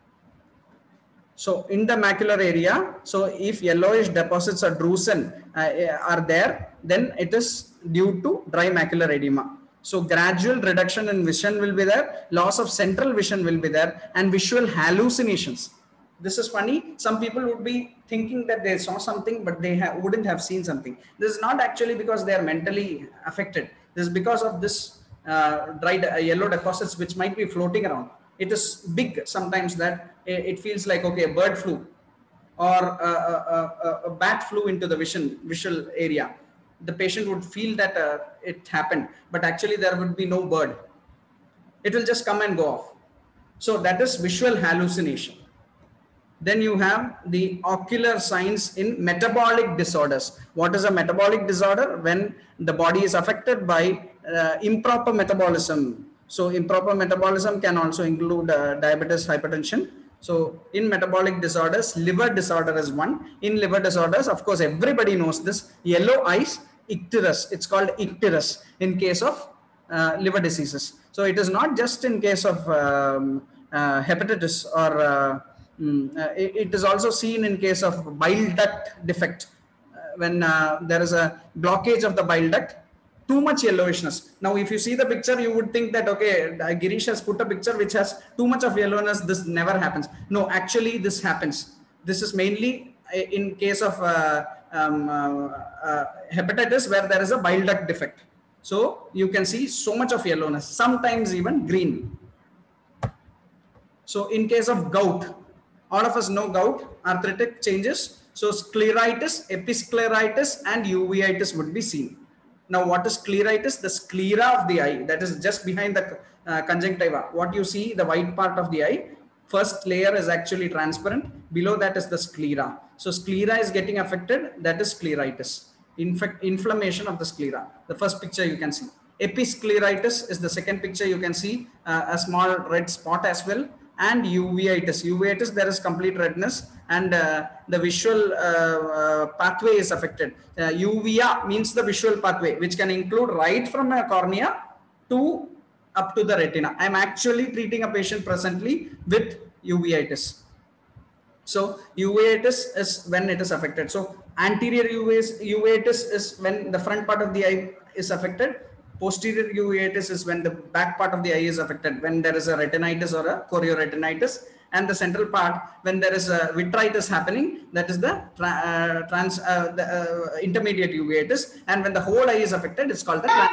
So in the macular area, so if yellowish deposits or drusen are there, then it is due to dry macular edema. So gradual reduction in vision will be there, loss of central vision will be there, and visual hallucinations. This is funny. Some people would be thinking that they saw something, but they wouldn't have seen something. This is not actually because they are mentally affected. This is because of this dry yellow deposits which might be floating around. It is big sometimes that it feels like, okay, a bird flew or a bat flew into the visual area. The patient would feel that it happened, but actually there would be no bird. It will just come and go off. So that is visual hallucination. Then you have the ocular signs in metabolic disorders. What is a metabolic disorder? When the body is affected by improper metabolism. So improper metabolism can also include diabetes, hypertension. So in metabolic disorders, liver disorder is one. In liver disorders, of course, everybody knows this. Yellow eyes, icterus. It's called icterus in case of liver diseases. So it is not just in case of hepatitis or it is also seen in case of bile duct defect. When there is a blockage of the bile duct, too much yellowishness. Now, if you see the picture, you would think that, okay, Girish has put a picture which has too much of yellowness. This never happens. No, actually, this happens. This is mainly in case of hepatitis where there is a bile duct defect. So you can see so much of yellowness, sometimes even green. So in case of gout, all of us know gout, arthritic changes. So scleritis, episcleritis and uveitis would be seen. Now, what is scleritis? The sclera of the eye, that is just behind the conjunctiva. What you see, the white part of the eye, first layer is actually transparent. Below that is the sclera. So sclera is getting affected. That is scleritis. In fact, inflammation of the sclera. The first picture you can see. Episcleritis is the second picture. You can see a small red spot as well. And uveitis. Uveitis, there is complete redness and the visual pathway is affected. Uvea means the visual pathway, which can include right from a cornea to up to the retina. I'm actually treating a patient presently with uveitis. So uveitis is when it is affected. So anterior uveitis is when the front part of the eye is affected. Posterior uveitis is when the back part of the eye is affected, when there is a retinitis or a chorioretinitis. And the central part, when there is a vitritis happening, that is the intermediate uveitis. And when the whole eye is affected, it's called the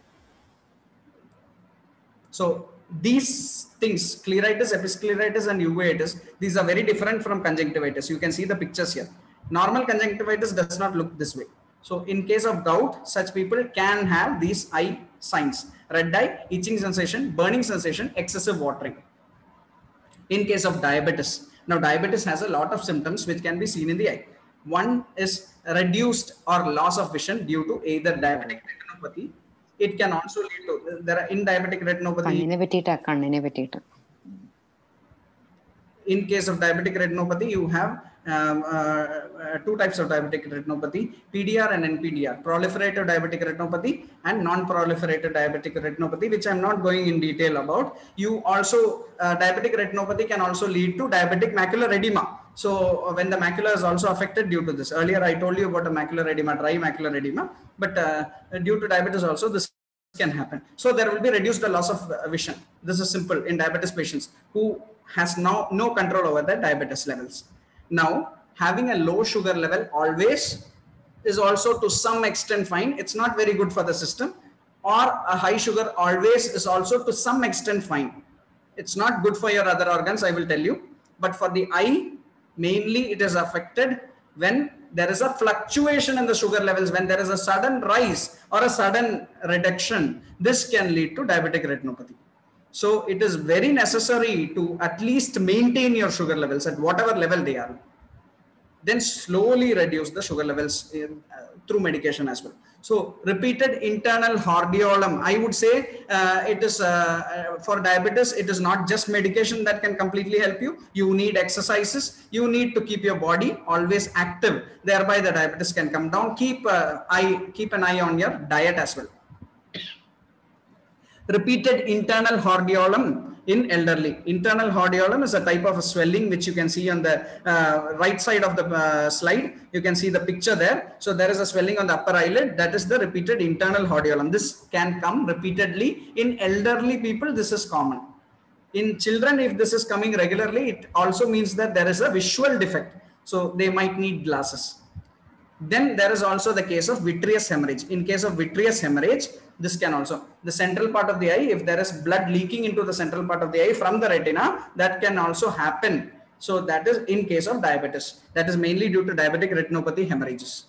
So these things, scleritis, episcleritis, and uveitis, these are very different from conjunctivitis. You can see the pictures here. Normal conjunctivitis does not look this way. So in case of gout, such people can have these eye signs: red eye, itching sensation, burning sensation, excessive watering. In case of diabetes, now diabetes has a lot of symptoms which can be seen in the eye. One is reduced or loss of vision due to either diabetic retinopathy. It can also lead to, there are in diabetic retinopathy. In case of diabetic retinopathy, you have two types of diabetic retinopathy: PDR and NPDR, proliferative diabetic retinopathy and non-proliferative diabetic retinopathy, which I'm not going in detail about. You also, diabetic retinopathy can also lead to diabetic macular edema. So when the macula is also affected due to this. Earlier I told you about a macular edema, dry macular edema, but due to diabetes also this can happen. So there will be reduced the loss of vision. This is simple in diabetes patients who has now no control over their diabetes levels. Now, having a low sugar level always is also to some extent fine. It's not very good for the system. Or a high sugar always is also to some extent fine. It's not good for your other organs, I will tell you. But for the eye, mainly it is affected when there is a fluctuation in the sugar levels, when there is a sudden rise or a sudden reduction. This can lead to diabetic retinopathy. So it is very necessary to at least maintain your sugar levels at whatever level they are. Then slowly reduce the sugar levels through medication as well. So repeated internal hordeolum, I would say it is for diabetes, it is not just medication that can completely help you. You need exercises. You need to keep your body always active. Thereby the diabetes can come down. Keep an eye on your diet as well. Repeated internal hordeolum in elderly. Internal hordeolum is a type of a swelling which you can see on the right side of the slide. You can see the picture there. So there is a swelling on the upper eyelid. That is the repeated internal hordeolum. This can come repeatedly. In elderly people, this is common. In children, if this is coming regularly, it also means that there is a visual defect. So they might need glasses. Then there is also the case of vitreous hemorrhage. In case of vitreous hemorrhage, this can also, the central part of the eye, if there is blood leaking into the central part of the eye from the retina, that can also happen. So that is in case of diabetes. That is mainly due to diabetic retinopathy hemorrhages.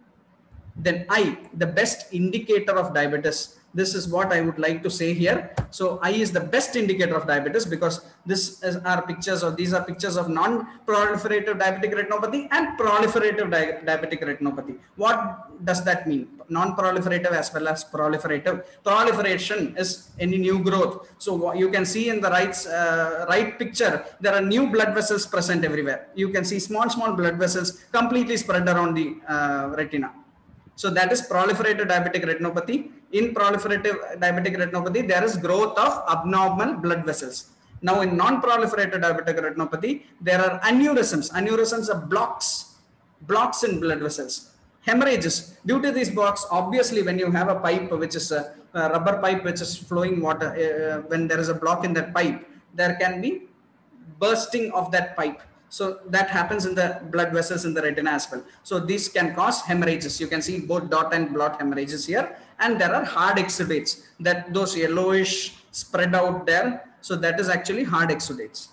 Then eye, the best indicator of diabetes. This is what I would like to say here. So eye is the best indicator of diabetes because these are pictures of non-proliferative diabetic retinopathy and proliferative diabetic retinopathy. What does that mean? Non-proliferative as well as proliferative. Proliferation is any new growth. So you can see in the right picture, there are new blood vessels present everywhere. You can see small blood vessels completely spread around the retina. So that is proliferative diabetic retinopathy. In proliferative diabetic retinopathy, there is growth of abnormal blood vessels. Now in non-proliferative diabetic retinopathy, there are aneurysms. Aneurysms are blocks in blood vessels. Hemorrhages. Due to these blocks, obviously when you have a pipe which is a rubber pipe which is flowing water, when there is a block in that pipe, there can be bursting of that pipe. So that happens in the blood vessels in the retina as well. So these can cause hemorrhages. You can see both dot and blot hemorrhages here. And there are hard exudates, that those yellowish spread out there. So that is actually hard exudates.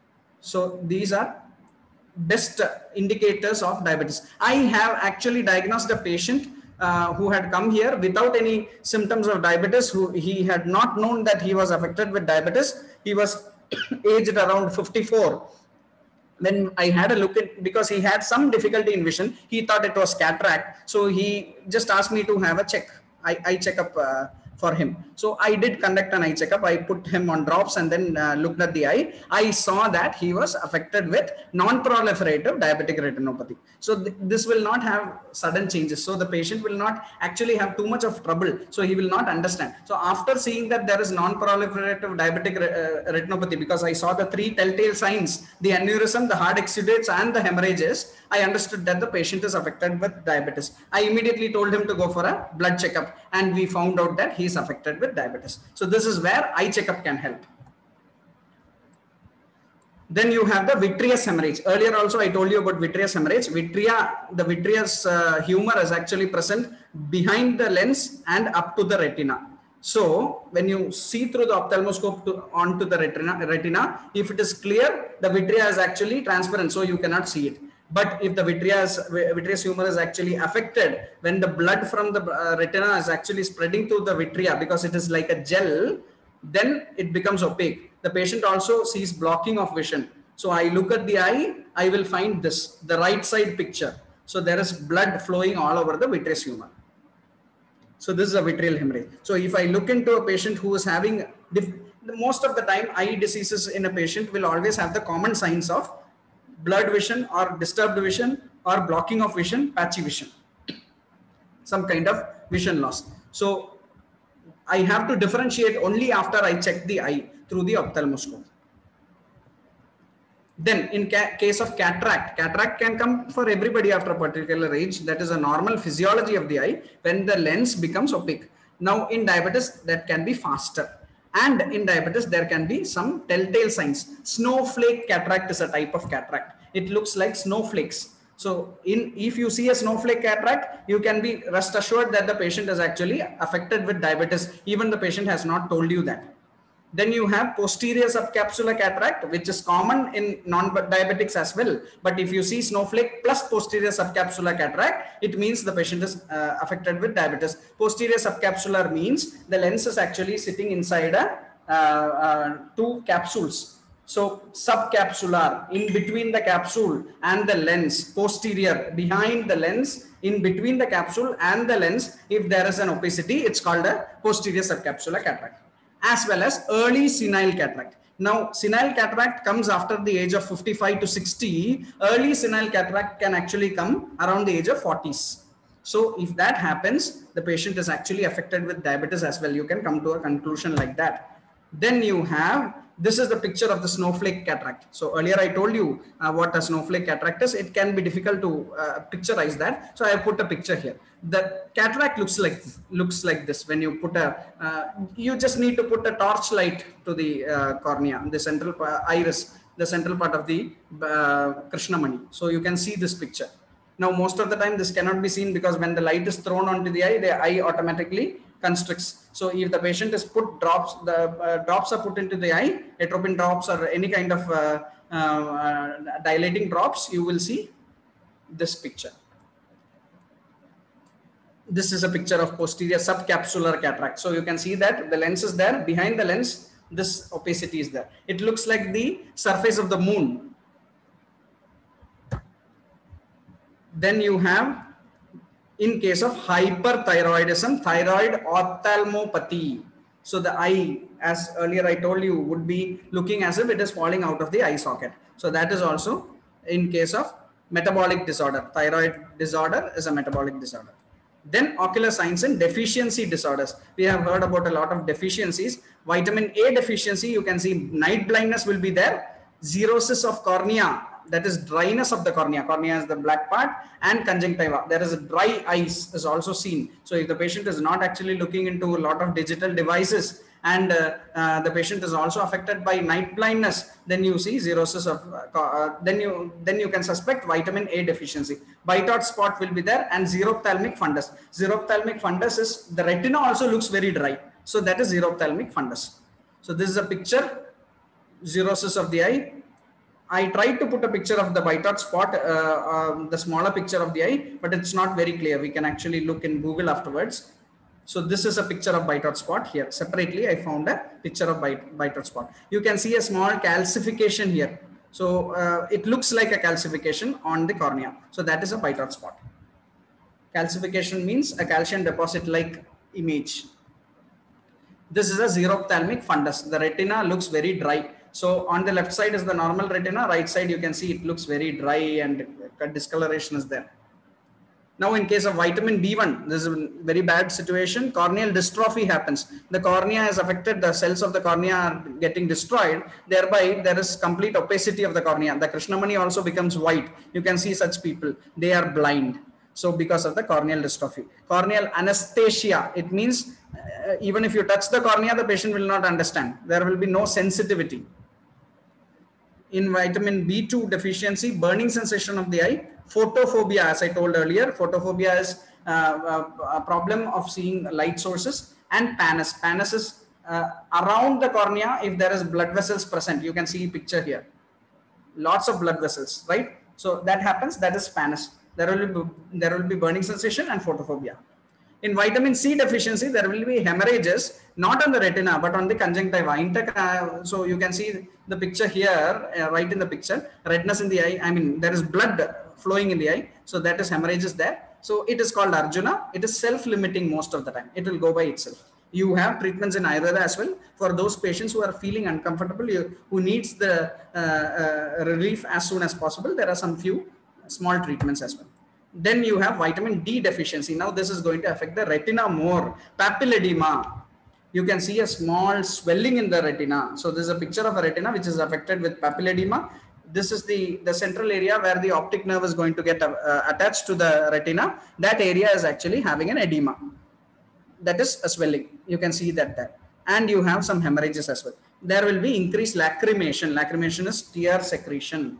So these are best indicators of diabetes. I have actually diagnosed a patient who had come here without any symptoms of diabetes, who he had not known that he was affected with diabetes. He was aged around 54. Then I had a look at, because he had some difficulty in vision, he thought it was cataract. So he just asked me to have a check, eye checkup for him. So I did conduct an eye checkup. I put him on drops and then looked at the eye. I saw that he was affected with non-proliferative diabetic retinopathy. So this will not have sudden changes. So the patient will not actually have too much of trouble. So he will not understand. So after seeing that there is non-proliferative diabetic retinopathy, because I saw the 3 telltale signs, the aneurysm, the hard exudates and the hemorrhages, I understood that the patient is affected with diabetes. I immediately told him to go for a blood checkup, and we found out that he is affected with diabetes. So this is where eye checkup can help. Then you have the vitreous hemorrhage. Earlier also I told you about vitreous hemorrhage. The vitreous humor is actually present behind the lens and up to the retina. So when you see through the ophthalmoscope onto the retina, if it is clear, the vitrea is actually transparent, so you cannot see it. But if the vitreous humor is actually affected, when the blood from the retina is actually spreading to the vitrea, because it is like a gel, then it becomes opaque. The patient also sees blocking of vision. So I look at the eye, I will find this, the right side picture. So there is blood flowing all over the vitreous humor. So this is a vitreal hemorrhage. So if I look into a patient who is having, most of the time eye diseases in a patient will always have the common signs of blurred vision or disturbed vision or blocking of vision, patchy vision, some kind of vision loss. So I have to differentiate only after I check the eye through the ophthalmoscope. Then in case of cataract can come for everybody after a particular age. That is a normal physiology of the eye when the lens becomes opaque. Now in diabetes that can be faster, and in diabetes there can be some telltale signs. Snowflake cataract is a type of cataract. It looks like snowflakes. So if you see a snowflake cataract, you can be rest assured that the patient is actually affected with diabetes. Even the patient has not told you that. Then you have posterior subcapsular cataract, which is common in non-diabetics as well. But if you see snowflake plus posterior subcapsular cataract, it means the patient is affected with diabetes. Posterior subcapsular means the lens is actually sitting inside two capsules. So subcapsular, in between the capsule and the lens, posterior, behind the lens, in between the capsule and the lens, if there is an opacity, it's called a posterior subcapsular cataract. As well as early senile cataract. Now, senile cataract comes after the age of 55 to 60. Early senile cataract can actually come around the age of 40s. So if that happens, the patient is actually affected with diabetes as well. You can come to a conclusion like that. Then you have, this is the picture of the snowflake cataract. So earlier I told you what a snowflake cataract is. It can be difficult to picturize that. So I put a picture here. The cataract looks like this. When you put you just need to put a torch light to the cornea, the central iris, the central part of the Krishnamani. So you can see this picture. Now most of the time this cannot be seen because when the light is thrown onto the eye automatically constricts. So if the patient is put drops, the drops are put into the eye, atropine drops or any kind of dilating drops, you will see this picture. This is a picture of posterior subcapsular cataract. So you can see that the lens is there. Behind the lens, this opacity is there. It looks like the surface of the moon. Then you have, in case of hyperthyroidism, thyroid ophthalmopathy. So the eye, as earlier I told you, would be looking as if it is falling out of the eye socket. So that is also in case of metabolic disorder. Thyroid disorder is a metabolic disorder. Then ocular signs and deficiency disorders. We have heard about a lot of deficiencies. Vitamin A deficiency, you can see night blindness will be there. Xerosis of cornea, that is dryness of the cornea. Cornea is the black part, and conjunctiva. There is a dry eyes is also seen. So if the patient is not actually looking into a lot of digital devices and the patient is also affected by night blindness, then you see xerosis of, then you can suspect vitamin A deficiency. Bite out spot will be there, and xerophthalmic fundus. Xerophthalmic fundus is, the retina also looks very dry. So that is xerophthalmic fundus. So this is a picture, xerosis of the eye. I tried to put a picture of the bite out spot, the smaller picture of the eye, but it's not very clear. We can actually look in Google afterwards. So this is a picture of bite out spot here. Separately, I found a picture of bite out spot. You can see a small calcification here. So it looks like a calcification on the cornea. So that is a bite out spot. Calcification means a calcium deposit like image. This is a xerophthalmic fundus. The retina looks very dry. So on the left side is the normal retina, right side you can see it looks very dry and discoloration is there. Now in case of vitamin B1, this is a very bad situation. Corneal dystrophy happens. The cornea is affected, the cells of the cornea are getting destroyed. Thereby there is complete opacity of the cornea. The Krishnamani also becomes white. You can see such people. They are blind. So because of the corneal dystrophy. Corneal anesthesia, it means even if you touch the cornea, the patient will not understand. There will be no sensitivity. In vitamin B2 deficiency, burning sensation of the eye, photophobia, as I told earlier. Photophobia is a problem of seeing light sources, and PANS. PANS is around the cornea if there is blood vessels present. You can see picture here. Lots of blood vessels, right? So that happens, that is PANS. There will be burning sensation and photophobia. In vitamin C deficiency, there will be hemorrhages, not on the retina, but on the conjunctiva. So you can see the picture here, right in the picture, redness in the eye. I mean, there is blood flowing in the eye. So that is hemorrhages there. So it is called Arjuna. It is self-limiting most of the time. It will go by itself. You have treatments in Ayurveda as well for those patients who are feeling uncomfortable, who needs the relief as soon as possible. There are some few small treatments as well. Then you have vitamin D deficiency. Now this is going to affect the retina more. Papilledema. You can see a small swelling in the retina. So this is a picture of a retina which is affected with papilledema. This is the central area where the optic nerve is going to get attached to the retina. That area is actually having an edema. That is a swelling. You can see that there. And you have some hemorrhages as well. There will be increased lacrimation. Lacrimation is tear secretion.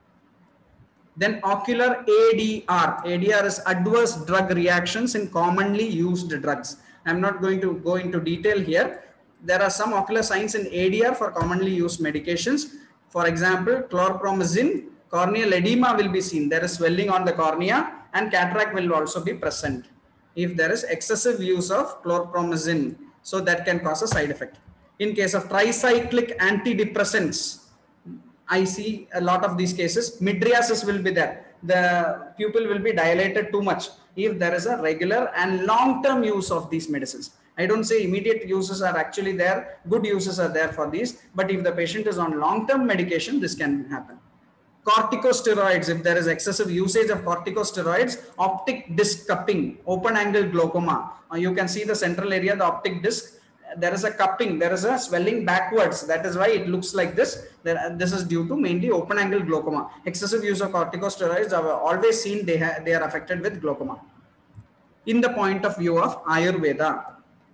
Then ocular ADR. ADR is adverse drug reactions in commonly used drugs. I'm not going to go into detail here. There are some ocular signs in ADR for commonly used medications. For example, chlorpromazine, corneal edema will be seen. There is swelling on the cornea and cataract will also be present if there is excessive use of chlorpromazine. So that can cause a side effect. In case of tricyclic antidepressants, I see a lot of these cases. Mydriasis will be there. The pupil will be dilated too much if there is a regular and long-term use of these medicines. I don't say immediate uses are actually there. Good uses are there for these. But if the patient is on long-term medication, this can happen. Corticosteroids, if there is excessive usage of corticosteroids, optic disc cupping, open angle glaucoma. You can see the central area, the optic disc. There is a cupping, there is a swelling backwards. That is why it looks like this. This is due to mainly open angle glaucoma. Excessive use of corticosteroids are always seen they are affected with glaucoma. In the point of view of Ayurveda,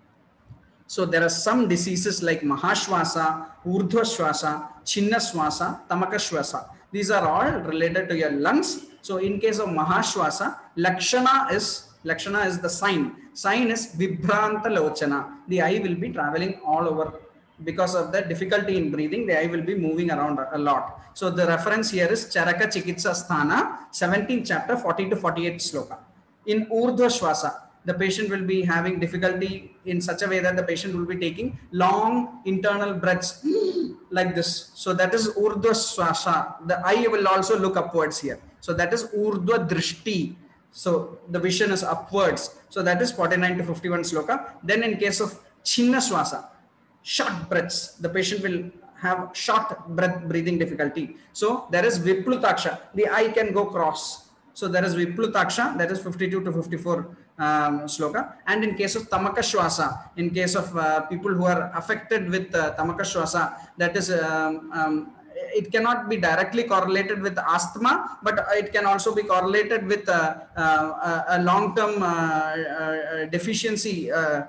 so there are some diseases like Mahashwasa, Urdhvashwasa, Chinnaswasa, Tamakashwasa. These are all related to your lungs. So in case of Mahashwasa, Lakshana is the sign. Sign is Vibhranta Lochana. The eye will be traveling all over. Because of the difficulty in breathing, the eye will be moving around a lot. So the reference here is Charaka Chikitsa Sthana, 17th chapter, 40 to 48 sloka. In Urdhva Shwasa, the patient will be having difficulty in such a way that the patient will be taking long internal breaths like this. So that is Urdhva Shwasa. The eye will also look upwards here. So that is Urdhva Drishti. So the vision is upwards. So that is 49 to 51 sloka. Then in case of Chinna Swasa, short breaths, the patient will have short breathing difficulty. So there is Viplutaksha. The eye can go cross. So there is Viplutaksha, that is 52 to 54 sloka. And in case of Tamakashwasa, in case of people who are affected with Tamakashwasa, that is it cannot be directly correlated with asthma, but it can also be correlated with a long-term deficiency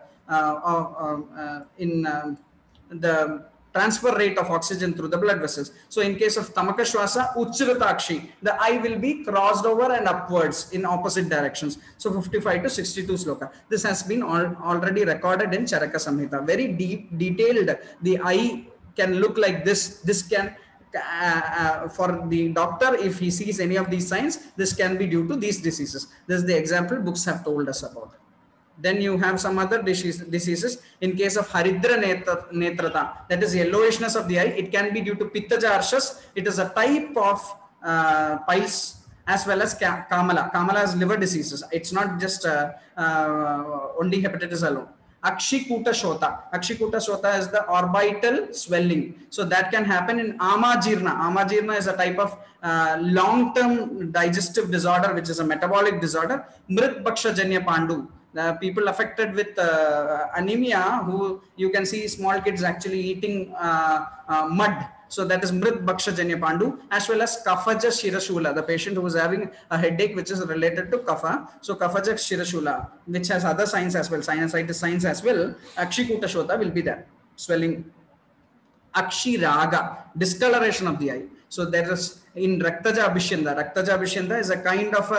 in the transfer rate of oxygen through the blood vessels. So in case of Tamakashwasa, Uchritakshi, the eye will be crossed over and upwards in opposite directions. So 55 to 62 sloka. This has been already recorded in Charaka Samhita. Very detailed. The eye can look like this. This can for the doctor, if he sees any of these signs, this can be due to these diseases. This is the example books have told us about. Then you have some other diseases. In case of Haridra Netrata, that is yellowishness of the eye, it can be due to Pittajarshas. It is a type of piles, as well as Kamala. Kamala is liver diseases. It's not just only hepatitis alone. Akshikuta Shota. Akshikuta Shota is the orbital swelling. So that can happen in Amajirna. Amajirna is a type of long-term digestive disorder, which is a metabolic disorder. Mrit Bhaksha Janya Pandu. The people affected with anemia, who you can see small kids actually eating mud. So that is Mrit Bhaksha Janya Pandu, as well as Kafaja Shirashula, the patient who is having a headache which is related to Kapha. So Kafaja Shirashula, which has other signs as well, sinusitis signs as well. Akshikuta Shota will be there, swelling. Akshiraga, discoloration of the eye. So there is in Raktaja Abhishinda. Raktaja Abhishinda is a kind of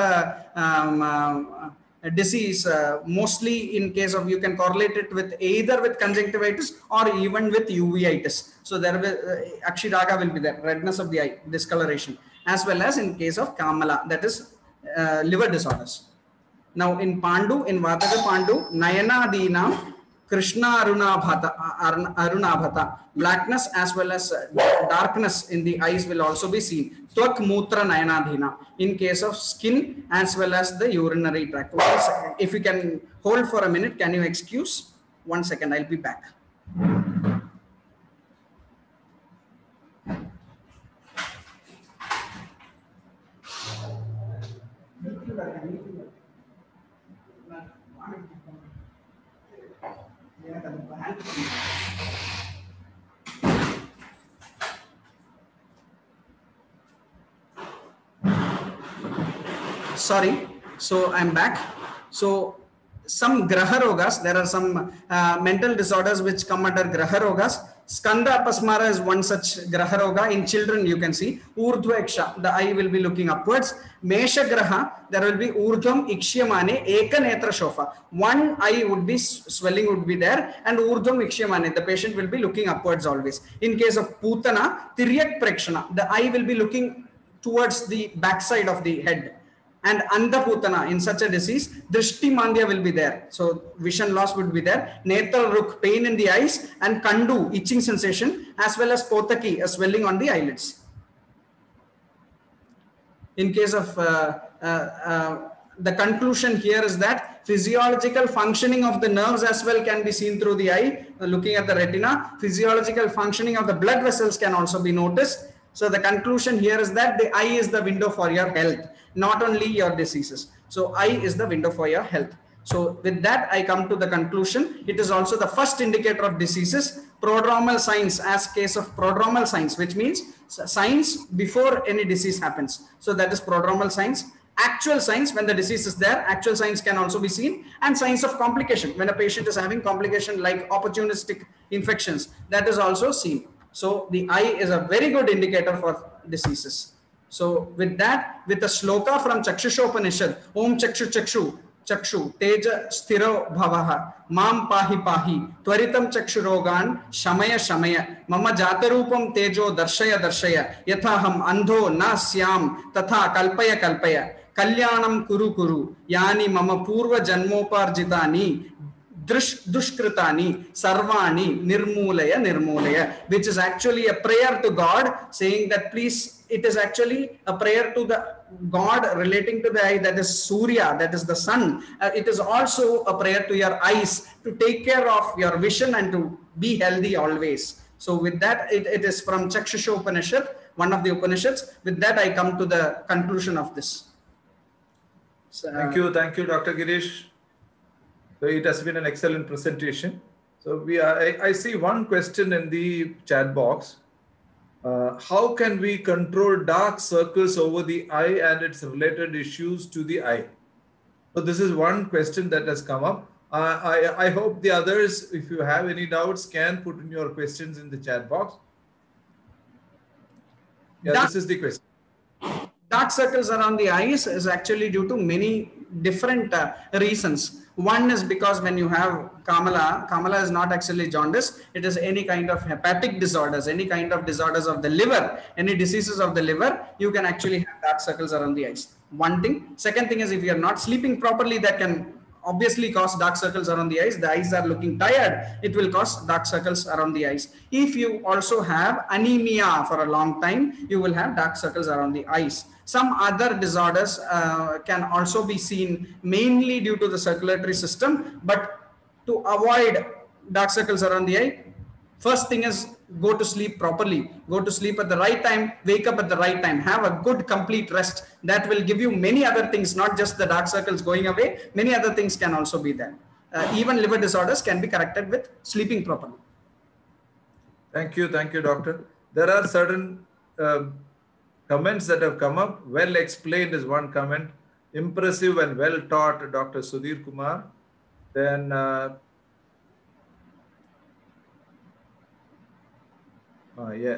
a disease, mostly in case of, you can correlate it with either with conjunctivitis or even with uveitis. So there will Akshiraga will be there, redness of the eye, discoloration, as well as in case of Kamala, that is liver disorders. Now in Pandu, in Vataga Pandu, Nayanadina Krishna Arunabhata, blackness as well as darkness in the eyes will also be seen. Tvak Mutra Nayanadhina, in case of skin as well as the urinary tract. If you can hold for a minute, can you excuse? 1 second, I'll be back. Sorry, so I'm back. So some graha rogas, there are some mental disorders which come under graha rogas. Skanda Pasmara is one such graha roga. In children you can see Urdhva Iksha, the eye will be looking upwards. Mesha Graha, there will be Urdhvam Ikshyamane Eka Netra Shofa. One eye would be swelling would be there, and Urdhvam Ikshyamane, the patient will be looking upwards always. In case of Putana, Tiryak Prekshana, the eye will be looking towards the backside of the head. And Andhaputana, in such a disease, Drishti Mandya will be there. So vision loss would be there. Netra Ruk, pain in the eyes, and Kandu, itching sensation, as well as Kotaki, a swelling on the eyelids. In case of the conclusion here is that physiological functioning of the nerves as well can be seen through the eye. Looking at the retina, physiological functioning of the blood vessels can also be noticed. So the conclusion here is that the eye is the window for your health, not only your diseases. So eye is the window for your health. So with that, I come to the conclusion. It is also the first indicator of diseases. Prodromal signs, as case of prodromal signs, which means signs before any disease happens. So that is prodromal signs. Actual signs, when the disease is there, actual signs can also be seen, and signs of complication. When a patient is having complication like opportunistic infections, that is also seen. So the eye is a very good indicator for diseases. So with that, with a sloka from Chakshushopanishad, Om Chakshu Chakshu, Chakshu, Teja Sthiro Bhavaha, Mam Pahi Pahi, Twaritam Chakshurogan, Shamaya Shamaya, Mama Jatarupam Tejo Darshaya Darshaya, Yathaham Andho Na Syam, Tatha Kalpaya Kalpaya, Kalyanam Kuru Kuru, Yani Mama Purva Janmoparjitani, Dushkritani, Sarvani, Nirmulaya, Nirmulaya, which is actually a prayer to God, saying that please, it is actually a prayer to the God relating to the eye, that is Surya, that is the sun. It is also a prayer to your eyes to take care of your vision and to be healthy always. So with that, it is from Chakshusha Upanishad, one of the Upanishads. With that, I come to the conclusion of this. So, thank you, Dr. Girish. So it has been an excellent presentation. So I see one question in the chat box. How can we control dark circles over the eye and its related issues to the eye? So this is one question that has come up. I hope the others, if you have any doubts, can put in your questions in the chat box. Yeah, this is the question. Dark circles around the eyes is actually due to many different reasons. One is because when you have Kamala is not actually jaundice. It is any kind of hepatic disorders, any kind of disorders of the liver, any diseases of the liver, you can actually have dark circles around the eyes. One thing. Second thing is, if you are not sleeping properly, that can obviously cause dark circles around the eyes. The eyes are looking tired, it will cause dark circles around the eyes. If you also have anemia for a long time, you will have dark circles around the eyes. Some other disorders can also be seen mainly due to the circulatory system, but to avoid dark circles around the eye, first thing is go to sleep properly. Go to sleep at the right time, wake up at the right time, have a good complete rest. That will give you many other things, not just the dark circles going away. Many other things can also be there. Even liver disorders can be corrected with sleeping properly. Thank you, doctor. There are certain comments that have come up. Well explained is one comment. Impressive and well taught, Dr. Sudhir Kumar. Then yeah.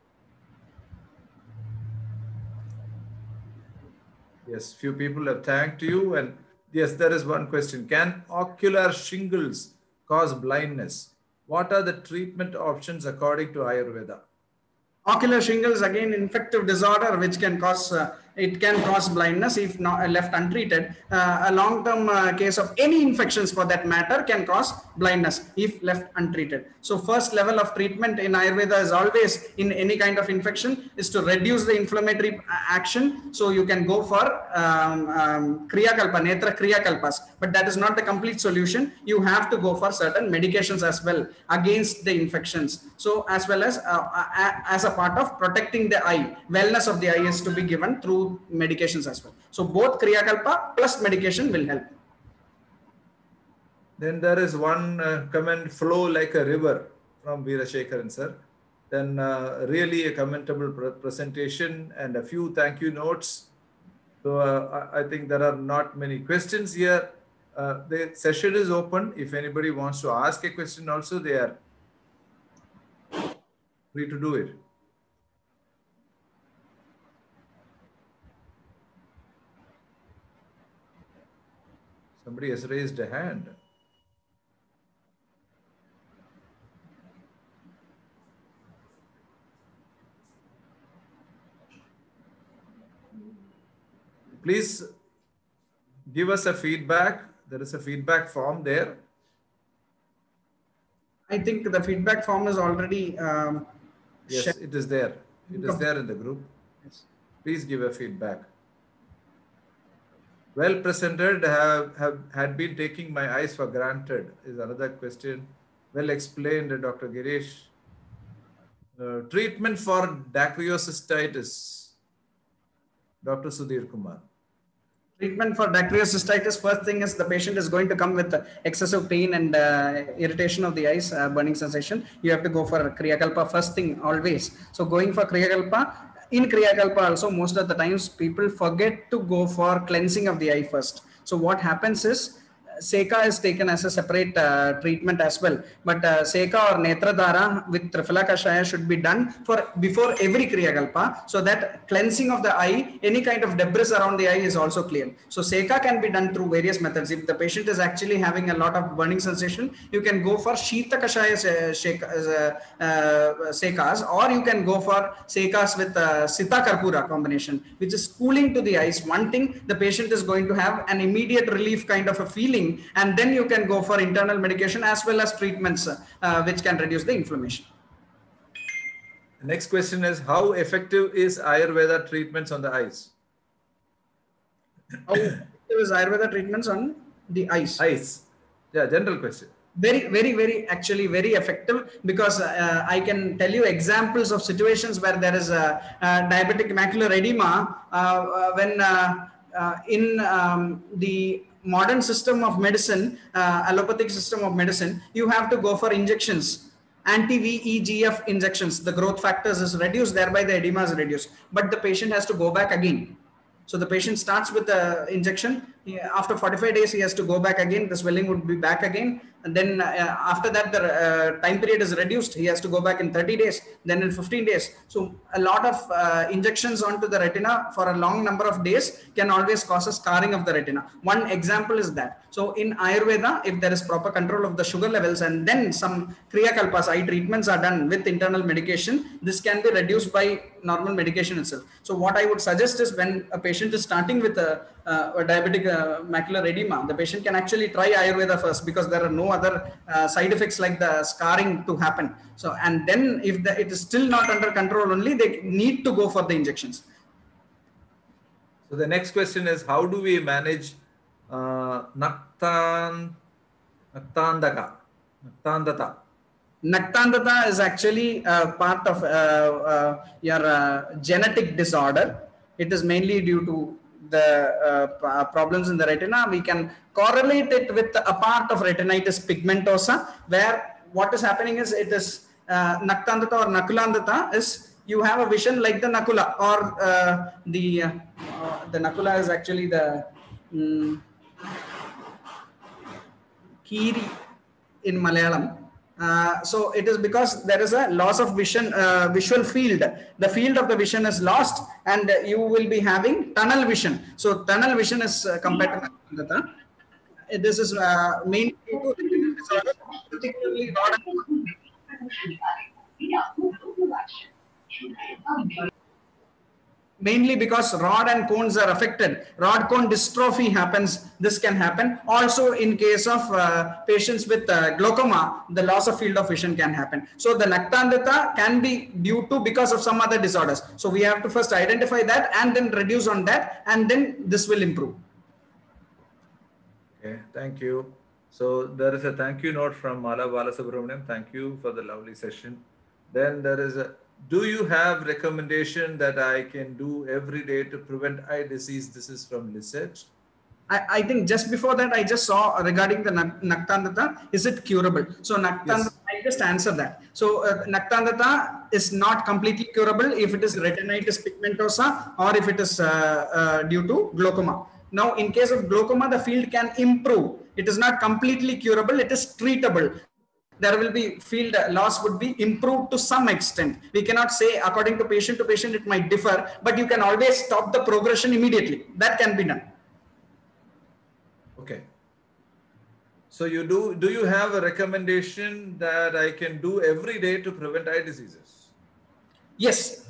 Yes, few people have thanked you. And yes, there is one question. Can ocular shingles cause blindness? What are the treatment options according to Ayurveda? Ocular shingles, again, infective disorder which can cause it can cause blindness if not left untreated. A long-term case of any infections for that matter can cause blindness if left untreated. So first level of treatment in Ayurveda is always, in any kind of infection, is to reduce the inflammatory action. So you can go for Kriya Kalpa, Netra Kriya Kalpas, but that is not the complete solution. You have to go for certain medications as well against the infections. So as well as a part of protecting the eye, wellness of the eye is to be given through medications as well. So both Kriya Kalpa plus medication will help. Then there is one comment, flow like a river, from Veerashekaran sir. Then really a commentable presentation and a few thank you notes. So I think there are not many questions here. The session is open. If anybody wants to ask a question also, they are free to do it. Somebody has raised a hand. Please give us a feedback. There is a feedback form there. I think the feedback form is already yes, it is there. It is there in the group. Yes. Please give a feedback. Well presented, had been taking my eyes for granted is another question. Well explained, Dr. Girish. Treatment for dacryocystitis, Dr. Sudhir Kumar. Treatment for dacryocystitis, first thing is the patient is going to come with excessive pain and irritation of the eyes, burning sensation. You have to go for Kriya Kalpa first thing always. So going for Kriya Kalpa, in Kriya Kalpa also most of the times people forget to go for cleansing of the eye first. So what happens is Seka is taken as a separate treatment as well, but Seka or Netra Dhara with Trifala Kashaya should be done for before every Kriya Kalpa, so that cleansing of the eye, any kind of debris around the eye is also cleared. So Seka can be done through various methods. If the patient is actually having a lot of burning sensation, you can go for Shita Kashaya Sekas, or you can go for Sekas with Sita Karpura combination, which is cooling to the eyes. One thing, the patient is going to have an immediate relief kind of a feeling, and then you can go for internal medication as well as treatments which can reduce the inflammation. The next question is, how effective is Ayurveda treatments on the eyes? How effective is Ayurveda treatments on the eyes? Eyes. Yeah, general question. Very actually very effective, because I can tell you examples of situations where there is a diabetic macular edema when in the modern system of medicine, allopathic system of medicine, you have to go for injections, anti-VEGF injections. The growth factors is reduced, thereby the edema is reduced, but the patient has to go back again. So the patient starts with the injection. After 45 days, he has to go back again. The swelling would be back again. And then after that, the time period is reduced. He has to go back in 30 days, then in 15 days. So a lot of injections onto the retina for a long number of days can always cause a scarring of the retina. One example is that. So in Ayurveda, if there is proper control of the sugar levels and then some Kriya Kalpas, eye treatments are done with internal medication, this can be reduced by normal medication itself. So what I would suggest is, when a patient is starting with a diabetic macular edema, the patient can actually try Ayurveda first, because there are no other side effects like the scarring to happen. So, and then if it is still not under control only, they need to go for the injections. So the next question is, how do we manage Naktan Naktandaka. Naktandata. Naktandata is actually part of your genetic disorder. It is mainly due to the problems in the retina. We can correlate it with a part of retinitis pigmentosa, where what is happening is it is Naktandata or Nakulandata is you have a vision like the Nakula, or the Nakula is actually the Kiri in Malayalam. So it is because there is a loss of vision, visual field. The field of the vision is lost, and you will be having tunnel vision. So tunnel vision is compared to Naktandata. This is mainly due to retinal disorder, particularly rod mainly because rod and cones are affected. Rod cone dystrophy happens. This can happen. Also, in case of patients with glaucoma, the loss of field of vision can happen. So the Naktandata can be due to because of some other disorders. So we have to first identify that and then reduce on that, and then this will improve. Okay, thank you. So there is a thank you note from Mala Balasubramaniam. Thank you for the lovely session. Then there is a, do you have recommendation that I can do every day to prevent eye disease? This is from Lisette. I think just before that, I just saw regarding the Naktandata, is it curable? So Naktandata, yes. I just answered that. So Naktandata is not completely curable if it is retinitis pigmentosa or if it is due to glaucoma. Now, in case of glaucoma, the field can improve. It is not completely curable. It is treatable. There will be field loss would be improved to some extent. We cannot say according to patient it might differ, but you can always stop the progression immediately. That can be done. Okay. So you do you have a recommendation that I can do every day to prevent eye diseases? Yes.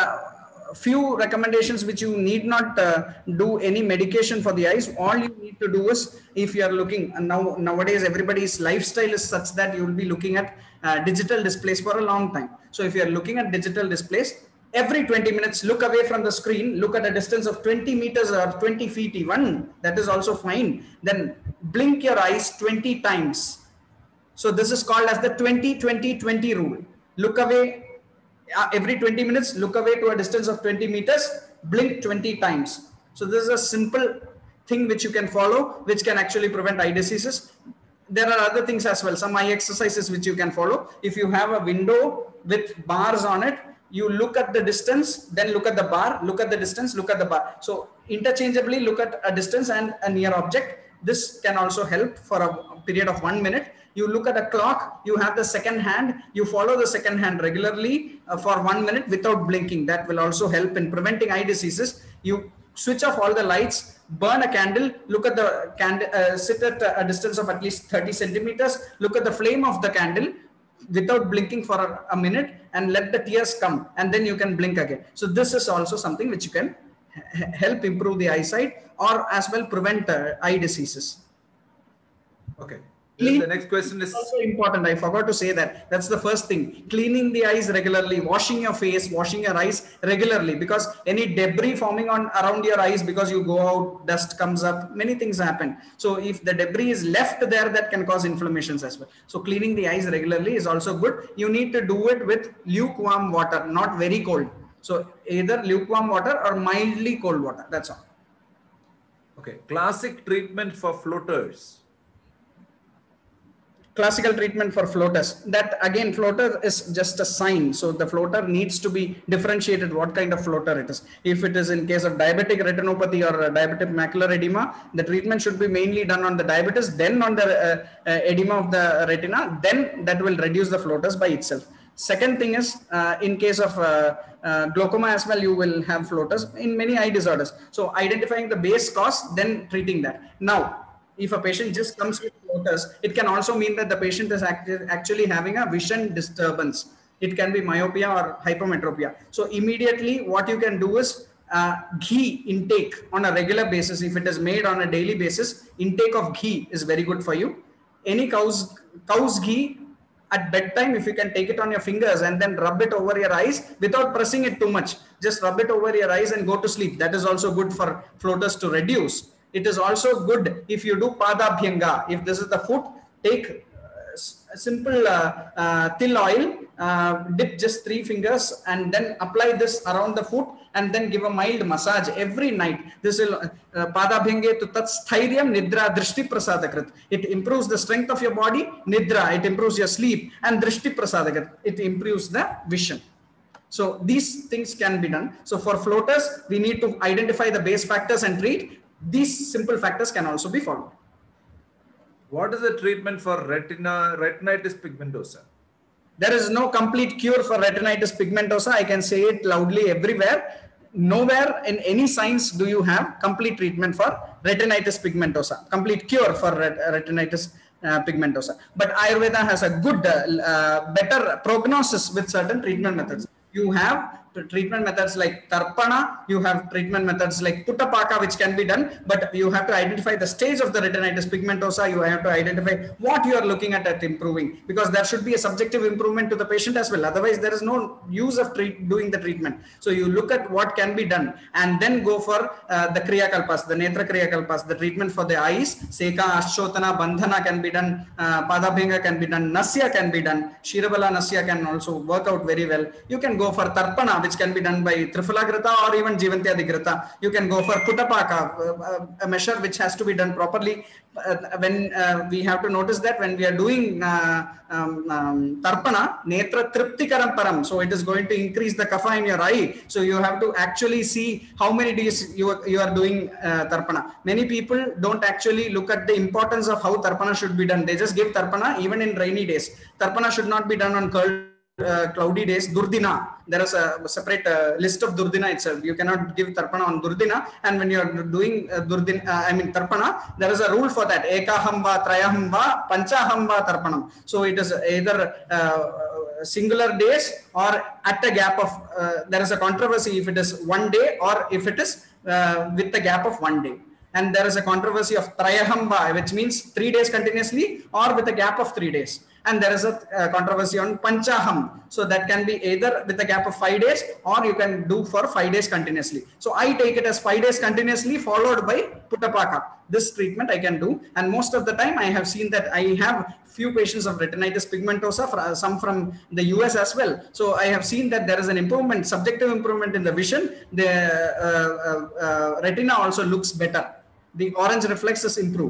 Few recommendations which you need not do any medication for the eyes. All you need to do is, if you are looking, and nowadays everybody's lifestyle is such that you will be looking at digital displays for a long time. So if you are looking at digital displays, every 20 minutes, look away from the screen, look at a distance of 20 meters or 20 feet even, that is also fine. Then blink your eyes 20 times. So this is called as the 20-20-20 rule. Look away every 20 minutes, look away to a distance of 20 meters, blink 20 times. So this is a simple thing which you can follow, which can actually prevent eye diseases. There are other things as well, some eye exercises which you can follow. If you have a window with bars on it, you look at the distance, then look at the bar, look at the distance, look at the bar. So interchangeably look at a distance and a near object. This can also help for a period of 1 minute. You look at a clock, you have the second hand, you follow the second hand regularly for 1 minute without blinking. That will also help in preventing eye diseases. You switch off all the lights, burn a candle, look at the candle, sit at a distance of at least 30 centimeters, look at the flame of the candle without blinking for a minute, and let the tears come, and then you can blink again. So this is also something which you can help improve the eyesight, or as well prevent eye diseases. Okay. The next question is also important. I forgot to say that. That's the first thing. Cleaning the eyes regularly, washing your face, washing your eyes regularly, because any debris forming around your eyes, because you go out, dust comes up, many things happen. So if the debris is left there, that can cause inflammations as well. So cleaning the eyes regularly is also good. You need to do it with lukewarm water, not very cold. So either lukewarm water or mildly cold water. That's all. Okay. Classic treatment for floaters. Classical treatment for floaters. That again, floater is just a sign. So the floater needs to be differentiated what kind of floater it is. If it is in case of diabetic retinopathy or diabetic macular edema, the treatment should be mainly done on the diabetes, then on the edema of the retina, then that will reduce the floaters by itself. Second thing is, in case of glaucoma as well, you will have floaters in many eye disorders. So identifying the base cause, then treating that. Now, if a patient just comes with floaters, it can also mean that the patient is actually having a vision disturbance. It can be myopia or hypermetropia. So immediately what you can do is ghee intake on a regular basis. If it is made on a daily basis, intake of ghee is very good for you. Any cow's ghee at bedtime, if you can take it on your fingers and then rub it over your eyes without pressing it too much, just rub it over your eyes and go to sleep. That is also good for floaters to reduce. It is also good if you do padabhyanga. If this is the foot, take simple till oil, dip just 3 fingers and then apply this around the foot and then give a mild massage every night. This will padabhinge tu tat sthiryam nidra drishti prasadakrit. It improves the strength of your body, nidra, it improves your sleep, and drishti prasadakrit, it improves the vision. So these things can be done. So for floaters, we need to identify the base factors and treat. These simple factors can also be followed. What is the treatment for retinitis pigmentosa? There is no complete cure for retinitis pigmentosa. I can say it loudly everywhere. Nowhere in any science do you have complete treatment for retinitis pigmentosa, complete cure for retinitis pigmentosa. But Ayurveda has a good, better prognosis with certain treatment methods. You have treatment methods like Tarpana, you have treatment methods like Puttapaka, which can be done, but you have to identify the stage of the retinitis pigmentosa. You have to identify what you are looking at improving, because there should be a subjective improvement to the patient as well. Otherwise, there is no use of doing the treatment. So you look at what can be done and then go for the Kriya Kalpas, the Netra Kriya Kalpas, the treatment for the eyes. Seka, Ashotana, Bandhana can be done, Padabhinga can be done, Nasya can be done, Shirabala Nasya can also work out very well. You can go for Tarpana, which can be done by Trifalagrata or even Jivantyaadigrata. You can go for Puttapaka, a measure which has to be done properly. When we have to notice that when we are doing Tarpana, Netra Triptikaram Param, so it is going to increase the kapha in your eye. So you have to actually see how many days you are doing Tarpana. Many people don't actually look at the importance of how Tarpana should be done. They just give Tarpana even in rainy days. Tarpana should not be done on cloudy days. Durdina, there is a separate list of Durdina itself. You cannot give Tarpana on Durdina, and when you are doing Tarpana, there is a rule for that. Ekahamba, Trayahamba, Panchahamba Tarpanam. So it is either singular days or at a gap of, there is a controversy if it is 1 day or if it is with a gap of 1 day. And there is a controversy of Trayahamba, which means 3 days continuously or with a gap of 3 days. And there is a controversy on Panchaham. So that can be either with a gap of 5 days or you can do for 5 days continuously. So I take it as 5 days continuously followed by Puttapaka. This treatment I can do. And most of the time I have seen that I have few patients of retinitis pigmentosa, some from the US as well. So I have seen that there is an improvement, subjective improvement in the vision. The retina also looks better. The orange reflexes improve.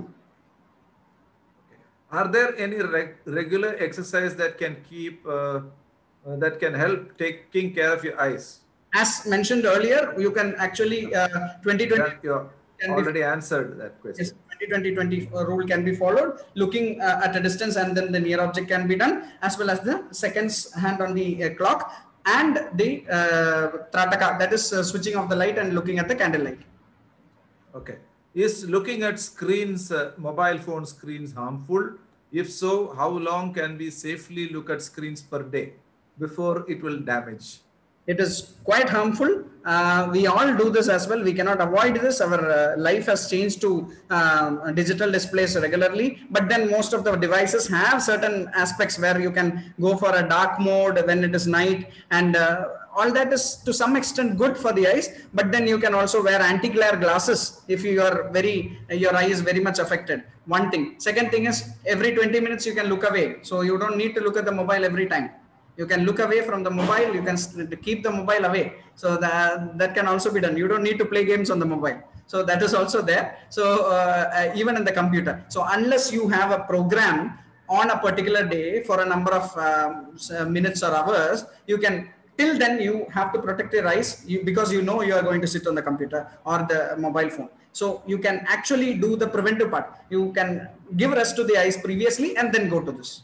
Are there any regular exercise that can keep, that can help taking care of your eyes? As mentioned earlier, you can actually 2020. You already answered that question. Yes, 20-20 rule can be followed. Looking at a distance and then the near object can be done, as well as the seconds hand on the clock and the Trataka, that is switching off the light and looking at the candlelight. Okay. Is looking at screens, mobile phone screens, harmful? If so, how long can we safely look at screens per day before it will damage? It is quite harmful. We all do this as well. We cannot avoid this. Our life has changed to digital displays regularly. But then most of the devices have certain aspects where you can go for a dark mode when it is night, and all that is to some extent good for the eyes. But then you can also wear anti-glare glasses if you are your eye is very much affected. One thing. Second thing is every 20 minutes you can look away. So you don't need to look at the mobile every time. You can look away from the mobile. You can keep the mobile away. So that can also be done. You don't need to play games on the mobile. So that is also there. So even in the computer. So unless you have a program on a particular day for a number of minutes or hours, you can, till then you have to protect your eyes because you know you are going to sit on the computer or the mobile phone. So you can actually do the preventive part. You can give rest to the eyes previously and then go to this.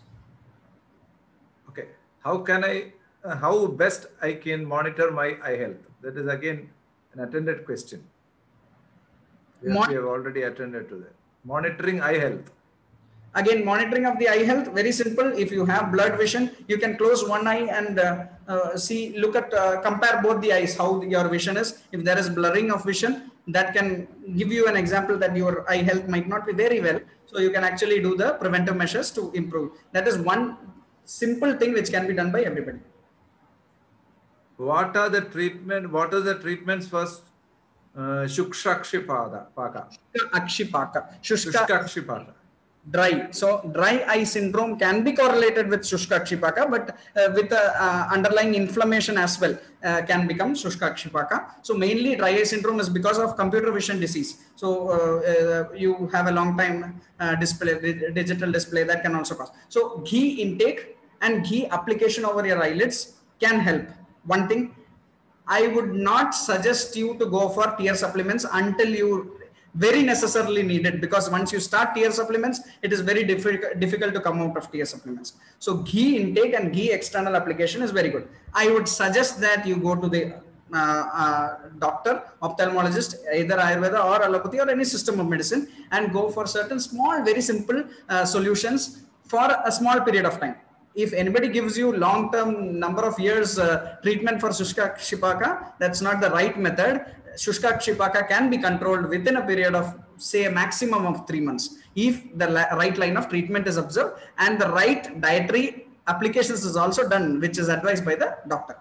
Okay. How best I can monitor my eye health? That is again an attended question. We have already attended to that. Monitoring eye health. Again, monitoring of the eye health, very simple. If you have blurred vision, you can close one eye and compare both the eyes, how your vision is. If there is blurring of vision, that can give you an example that your eye health might not be very well. So you can actually do the preventive measures to improve. That is one simple thing which can be done by everybody. What are the treatments for Shukshakshipaka? Akshipaka. Shushkakshipaka. Dry. So dry eye syndrome can be correlated with Shushka Kshipaka, but with underlying inflammation as well can become Shushka Kshipaka. So mainly dry eye syndrome is because of computer vision disease. So you have a long time display, digital display, that can also cause. So ghee intake and ghee application over your eyelids can help. One thing, I would not suggest you to go for tear supplements until you very necessarily need it, because once you start tear supplements, it is very difficult to come out of tear supplements. So ghee intake and ghee external application is very good. I would suggest that you go to the doctor, ophthalmologist, either Ayurveda or allopathy or any system of medicine, and go for certain small, very simple solutions for a small period of time. If anybody gives you long-term number of years treatment for Shushka Kshipaka, that's not the right method. Shushka Kshipaka can be controlled within a period of, say, a maximum of 3 months, if the right line of treatment is observed and the right dietary applications is also done, which is advised by the doctor.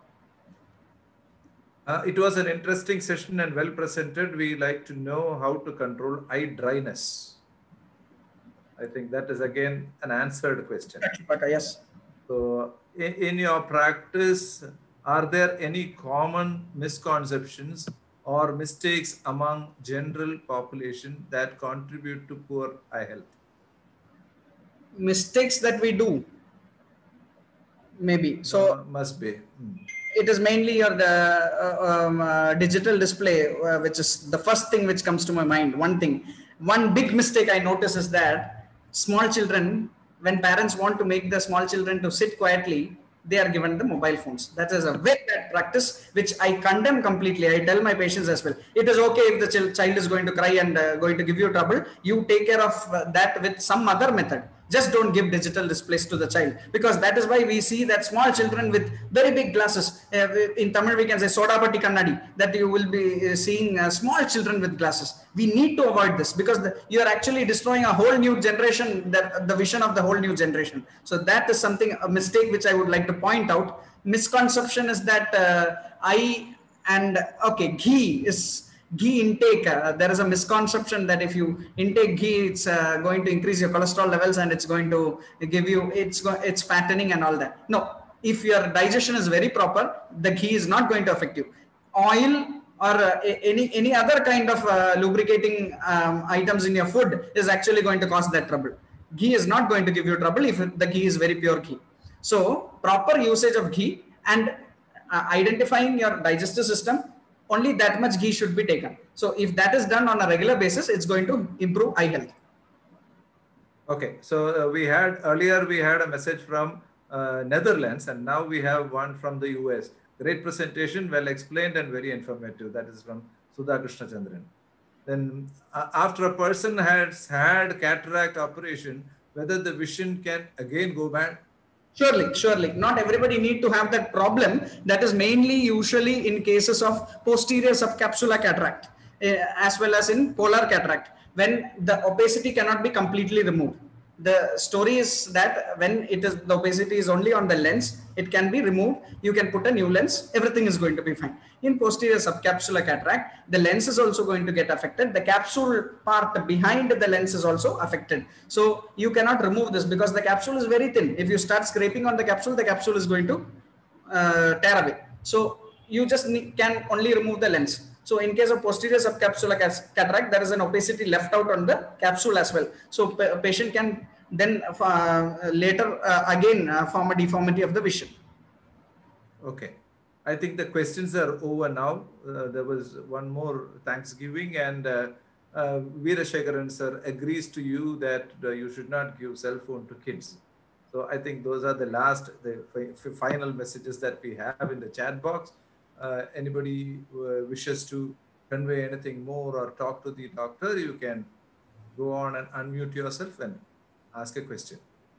It was an interesting session and well presented. We like to know how to control eye dryness. I think that is again an answered question. Yes. So in your practice, are there any common misconceptions or mistakes among general population that contribute to poor eye health? Mistakes that we do, maybe. So must be. It is mainly your digital display, which is the first thing which comes to my mind. One big mistake I notice is that small children, when parents want to make the small children to sit quietly, they are given the mobile phones. That is a very bad practice, which I condemn completely. I tell my patients as well, it is okay if the child is going to cry and going to give you trouble. You take care of that with some other method. Just don't give digital displays to the child, because that is why we see that small children with very big glasses, in Tamil we can say soda patti kannadi, that you will be seeing small children with glasses. We need to avoid this, because you are actually destroying a whole new generation, the vision of the whole new generation. So that is something, a mistake which I would like to point out. Misconception is that ghee intake, there is a misconception that if you intake ghee, it's going to increase your cholesterol levels and it's going to give you, it's fattening and all that. No, if your digestion is very proper, the ghee is not going to affect you. Oil or any other kind of lubricating items in your food is actually going to cause that trouble. Ghee is not going to give you trouble if the ghee is very pure ghee. So proper usage of ghee and identifying your digestive system, only that much ghee should be taken. So if that is done on a regular basis, it's going to improve eye health. Okay, so we had a message from Netherlands, and now we have one from the US. Great presentation, well explained and very informative. That is from Sudha Krishna Chandran. Then after a person has had cataract operation, whether the vision can again go bad? Surely. Not everybody need to have that problem. That is mainly usually in cases of posterior subcapsular cataract, as well as in polar cataract, when the opacity cannot be completely removed. The story is that when the opacity is only on the lens, it can be removed. You can put a new lens. Everything is going to be fine. In posterior subcapsular cataract, the lens is also going to get affected. The capsule part behind the lens is also affected. So you cannot remove this, because the capsule is very thin. If you start scraping on the capsule is going to tear away. So you just can only remove the lens. So in case of posterior subcapsular cataract, there is an opacity left out on the capsule as well. So a patient can then later again form a deformity of the vision. Okay. I think the questions are over now. There was one more Thanksgiving, and Veerashekaran sir agrees to you that you should not give cell phone to kids. So I think those are the final messages that we have in the chat box. Anybody wishes to convey anything more or talk to the doctor, you can go on and unmute yourself and ask a question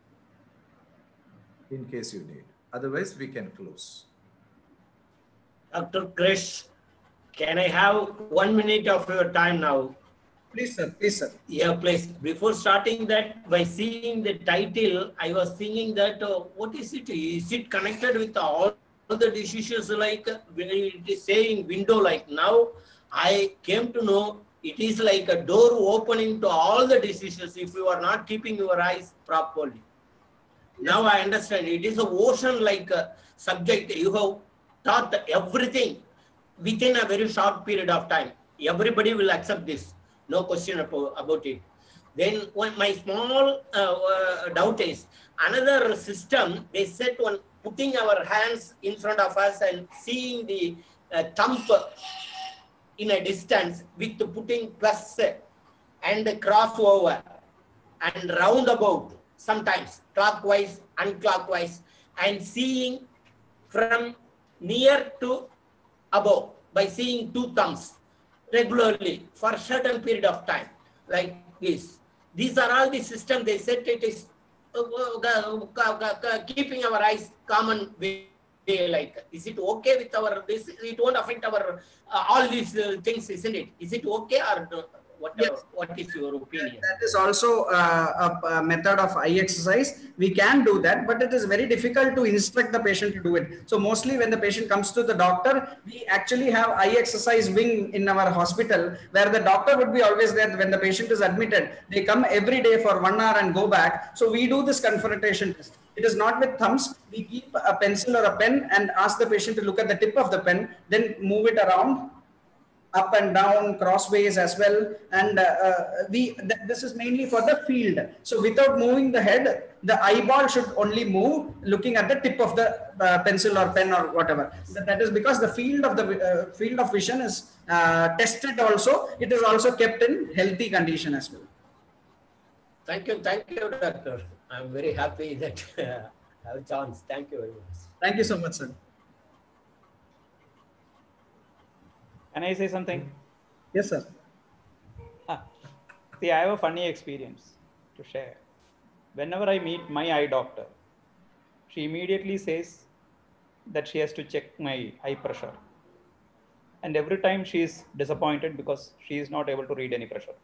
in case you need. Otherwise, we can close. Dr. Girish, can I have 1 minute of your time now? Please, sir. Please, sir. Yeah, please. Before starting that, by seeing the title, I was thinking that what is it? Is it connected with all the diseases, like when it is saying window? Like now, I came to know It is like a door opening to all the diseases if you are not keeping your eyes properly. Now I understand. It is an ocean-like subject. You have taught everything within a very short period of time. Everybody will accept this. No question about it. Then my small doubt is, another system, they said when putting our hands in front of us and seeing the thumb in a distance with putting plus and crossover and roundabout, sometimes clockwise, unclockwise, and seeing from near to above by seeing two thumbs regularly for a certain period of time, like this. These are all the systems. They said it is keeping our eyes common way. Like, is it okay with our this? It won't affect our all these things, isn't it? Is it okay or whatever? Yes. What is your opinion? That is also a method of eye exercise. We can do that, but it is very difficult to instruct the patient to do it. So mostly when the patient comes to the doctor, we actually have eye exercise wing in our hospital where the doctor would be always there when the patient is admitted. They come every day for 1 hour and go back. So we do this confrontation test. It is not with thumbs. We keep a pencil or a pen and ask the patient to look at the tip of the pen, then move it around, up and down, crossways as well. And this is mainly for the field. So without moving the head, the eyeball should only move looking at the tip of the pencil or pen or whatever. That is because the field of vision is tested also. It is also kept in healthy condition as well. Thank you, doctor. I'm very happy that I have a chance. Thank you very much. Thank you so much, sir. Can I say something? Yes, sir. See, I have a funny experience to share. Whenever I meet my eye doctor, she immediately says that she has to check my eye pressure. And every time she is disappointed because she is not able to read any pressure.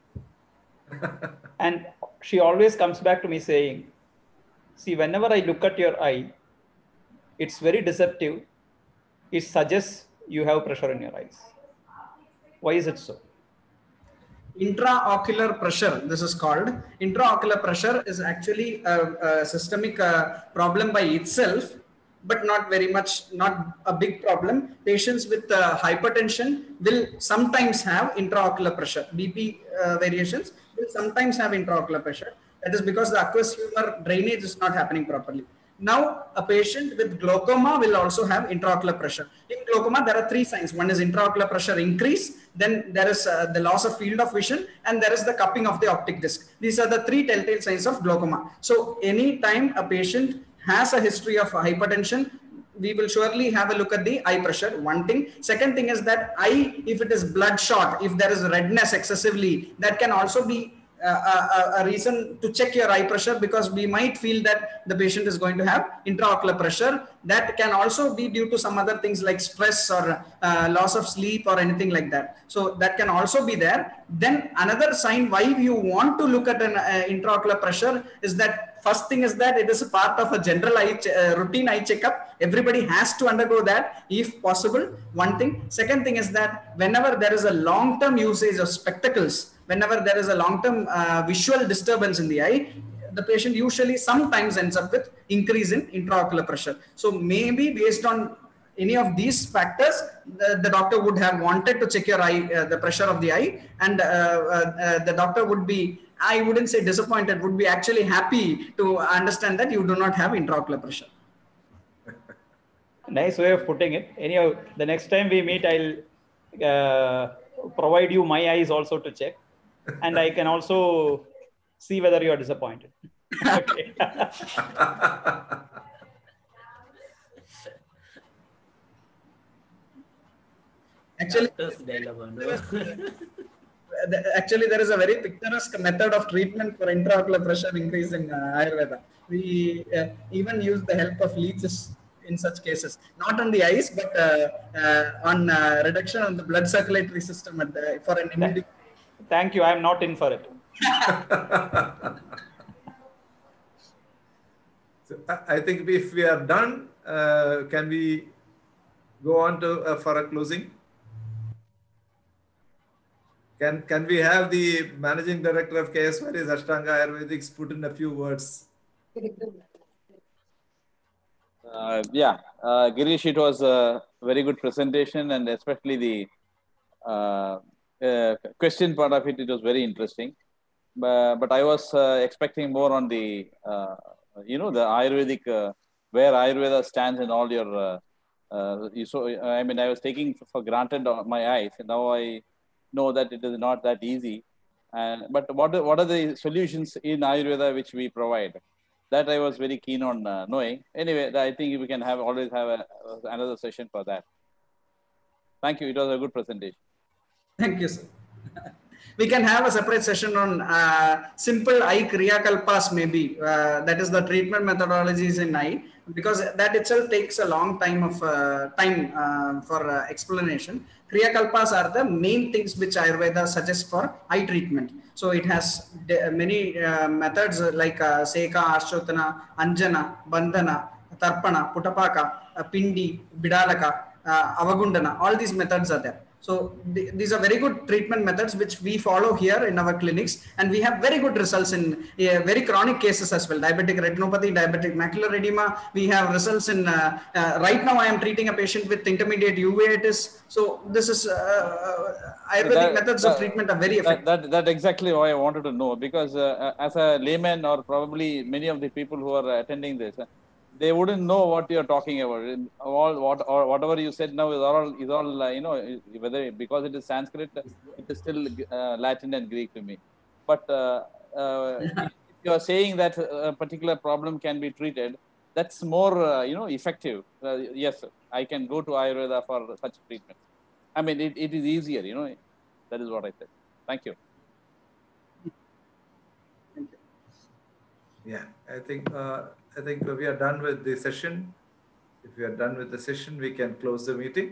And she always comes back to me saying, see, whenever I look at your eye, it's very deceptive. It suggests you have pressure in your eyes. Why is it so? Intraocular pressure, this is called. Intraocular pressure is actually a systemic problem by itself, but not very much, not a big problem. Patients with hypertension will sometimes have intraocular pressure. BP variations will sometimes have intraocular pressure. That is because the aqueous humor drainage is not happening properly. Now, a patient with glaucoma will also have intraocular pressure. In glaucoma, there are three signs. One is intraocular pressure increase, then there is the loss of field of vision, and there is the cupping of the optic disc. These are the three telltale signs of glaucoma. So, anytime a patient has a history of hypertension, we will surely have a look at the eye pressure. One thing. Second thing is that eye, if it is bloodshot, if there is redness excessively, that can also be a reason to check your eye pressure, because we might feel that the patient is going to have intraocular pressure. That can also be due to some other things like stress or loss of sleep or anything like that. So that can also be there. Then another sign why you want to look at an intraocular pressure is that first thing is that it is a part of a general routine eye checkup. Everybody has to undergo that if possible. One thing. Second thing is that whenever there is a long-term usage of spectacles, whenever there is a long-term visual disturbance in the eye, the patient usually sometimes ends up with increase in intraocular pressure. So maybe based on any of these factors, the doctor would have wanted to check your eye, the pressure of the eye, and the doctor would be, I wouldn't say disappointed, would be actually happy to understand that you do not have intraocular pressure. Nice way of putting it. Anyhow, the next time we meet, I'll provide you my eyes also to check. And I can also see whether you are disappointed. Okay. Actually, there is a very picturesque method of treatment for intraocular pressure increase in Ayurveda. We even use the help of leeches in such cases, not on the eyes, but on reduction of the blood circulatory system for an immediate. Thank you. I am not in for it. So I think if we are done, can we go on to for a closing? Can we have the managing director of K.S.Varier's Ashtanga Ayurvedics put in a few words? Girish, it was a very good presentation, and especially the question part of it, it was very interesting. But I was expecting more on the, the Ayurvedic, where Ayurveda stands in all your, I mean, I was taking for granted my eyes, and now I know that it is not that easy. But what are the solutions in Ayurveda which we provide? That I was very keen on knowing. Anyway, I think we can always have another session for that. Thank you. It was a good presentation. Thank you, sir. We can have a separate session on simple eye Kriya Kalpas maybe. That is the treatment methodologies in eye, because that itself takes a long time of for explanation. Kriya Kalpas are the main things which Ayurveda suggests for eye treatment. So it has many methods like Seka, Ashotana, Anjana, Bandhana, Tarpana, Putapaka, Pindi, Bidalaka, Avagundana. All these methods are there. So these are very good treatment methods which we follow here in our clinics, and we have very good results in very chronic cases as well. Diabetic retinopathy, diabetic macular edema. We have results in right now I am treating a patient with intermediate uveitis. So this is Ayurvedic methods of treatment are very effective. That exactly why I wanted to know, because as a layman, or probably many of the people who are attending this, they wouldn't know what you're talking about. Whatever you said now is all whether because it is Sanskrit, it is still Latin and Greek to me. But if you are saying that a particular problem can be treated, that's more effective. Yes, I can go to Ayurveda for such treatment. I mean, it is easier. That is what I said. Thank you. Yeah, I think we are done with the session. If we are done with the session, we can close the meeting.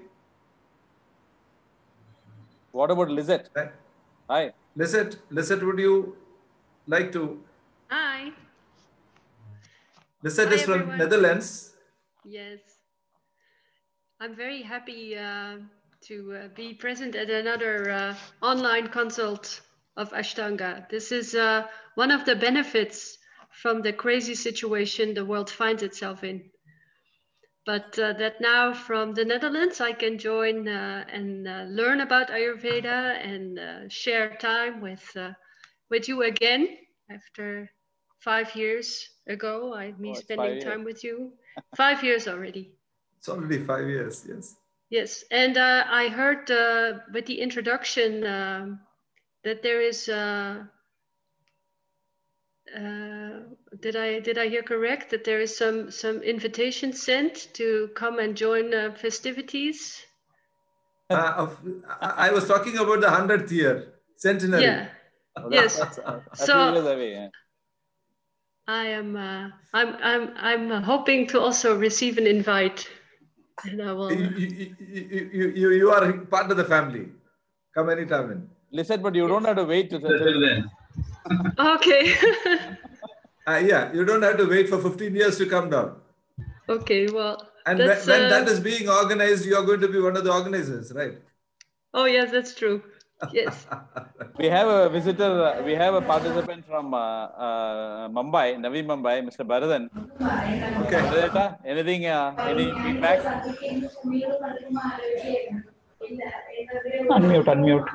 What about Lizette? Hi. Lizette, would you like to? Hi. Lizette is from everyone. Netherlands. Yes. I'm very happy to be present at another online consult of Ashtanga. This is one of the benefits from the crazy situation the world finds itself in. But that now from the Netherlands, I can join and learn about Ayurveda and share time with you again after 5 years ago. Me spending time with you. 5 years already. It's already 5 years, yes. Yes, and I heard with the introduction that there is. Did I hear correct that there is some invitation sent to come and join festivities? I was talking about the 100th year centenary. Yeah. Yes. So I'm hoping to also receive an invite, and I will. You are part of the family. Come anytime in. Listen, but you don't have to wait to settle then. Okay. Yeah, you don't have to wait for 15 years to come down. Okay, well. And when that is being organized, you are going to be one of the organizers, right? Oh, yes, that's true. Yes. We have a visitor, we have a participant from Mumbai, Navi Mumbai, Mr. Bharathan. Okay. Bharatha, anything, any feedback? Unmute.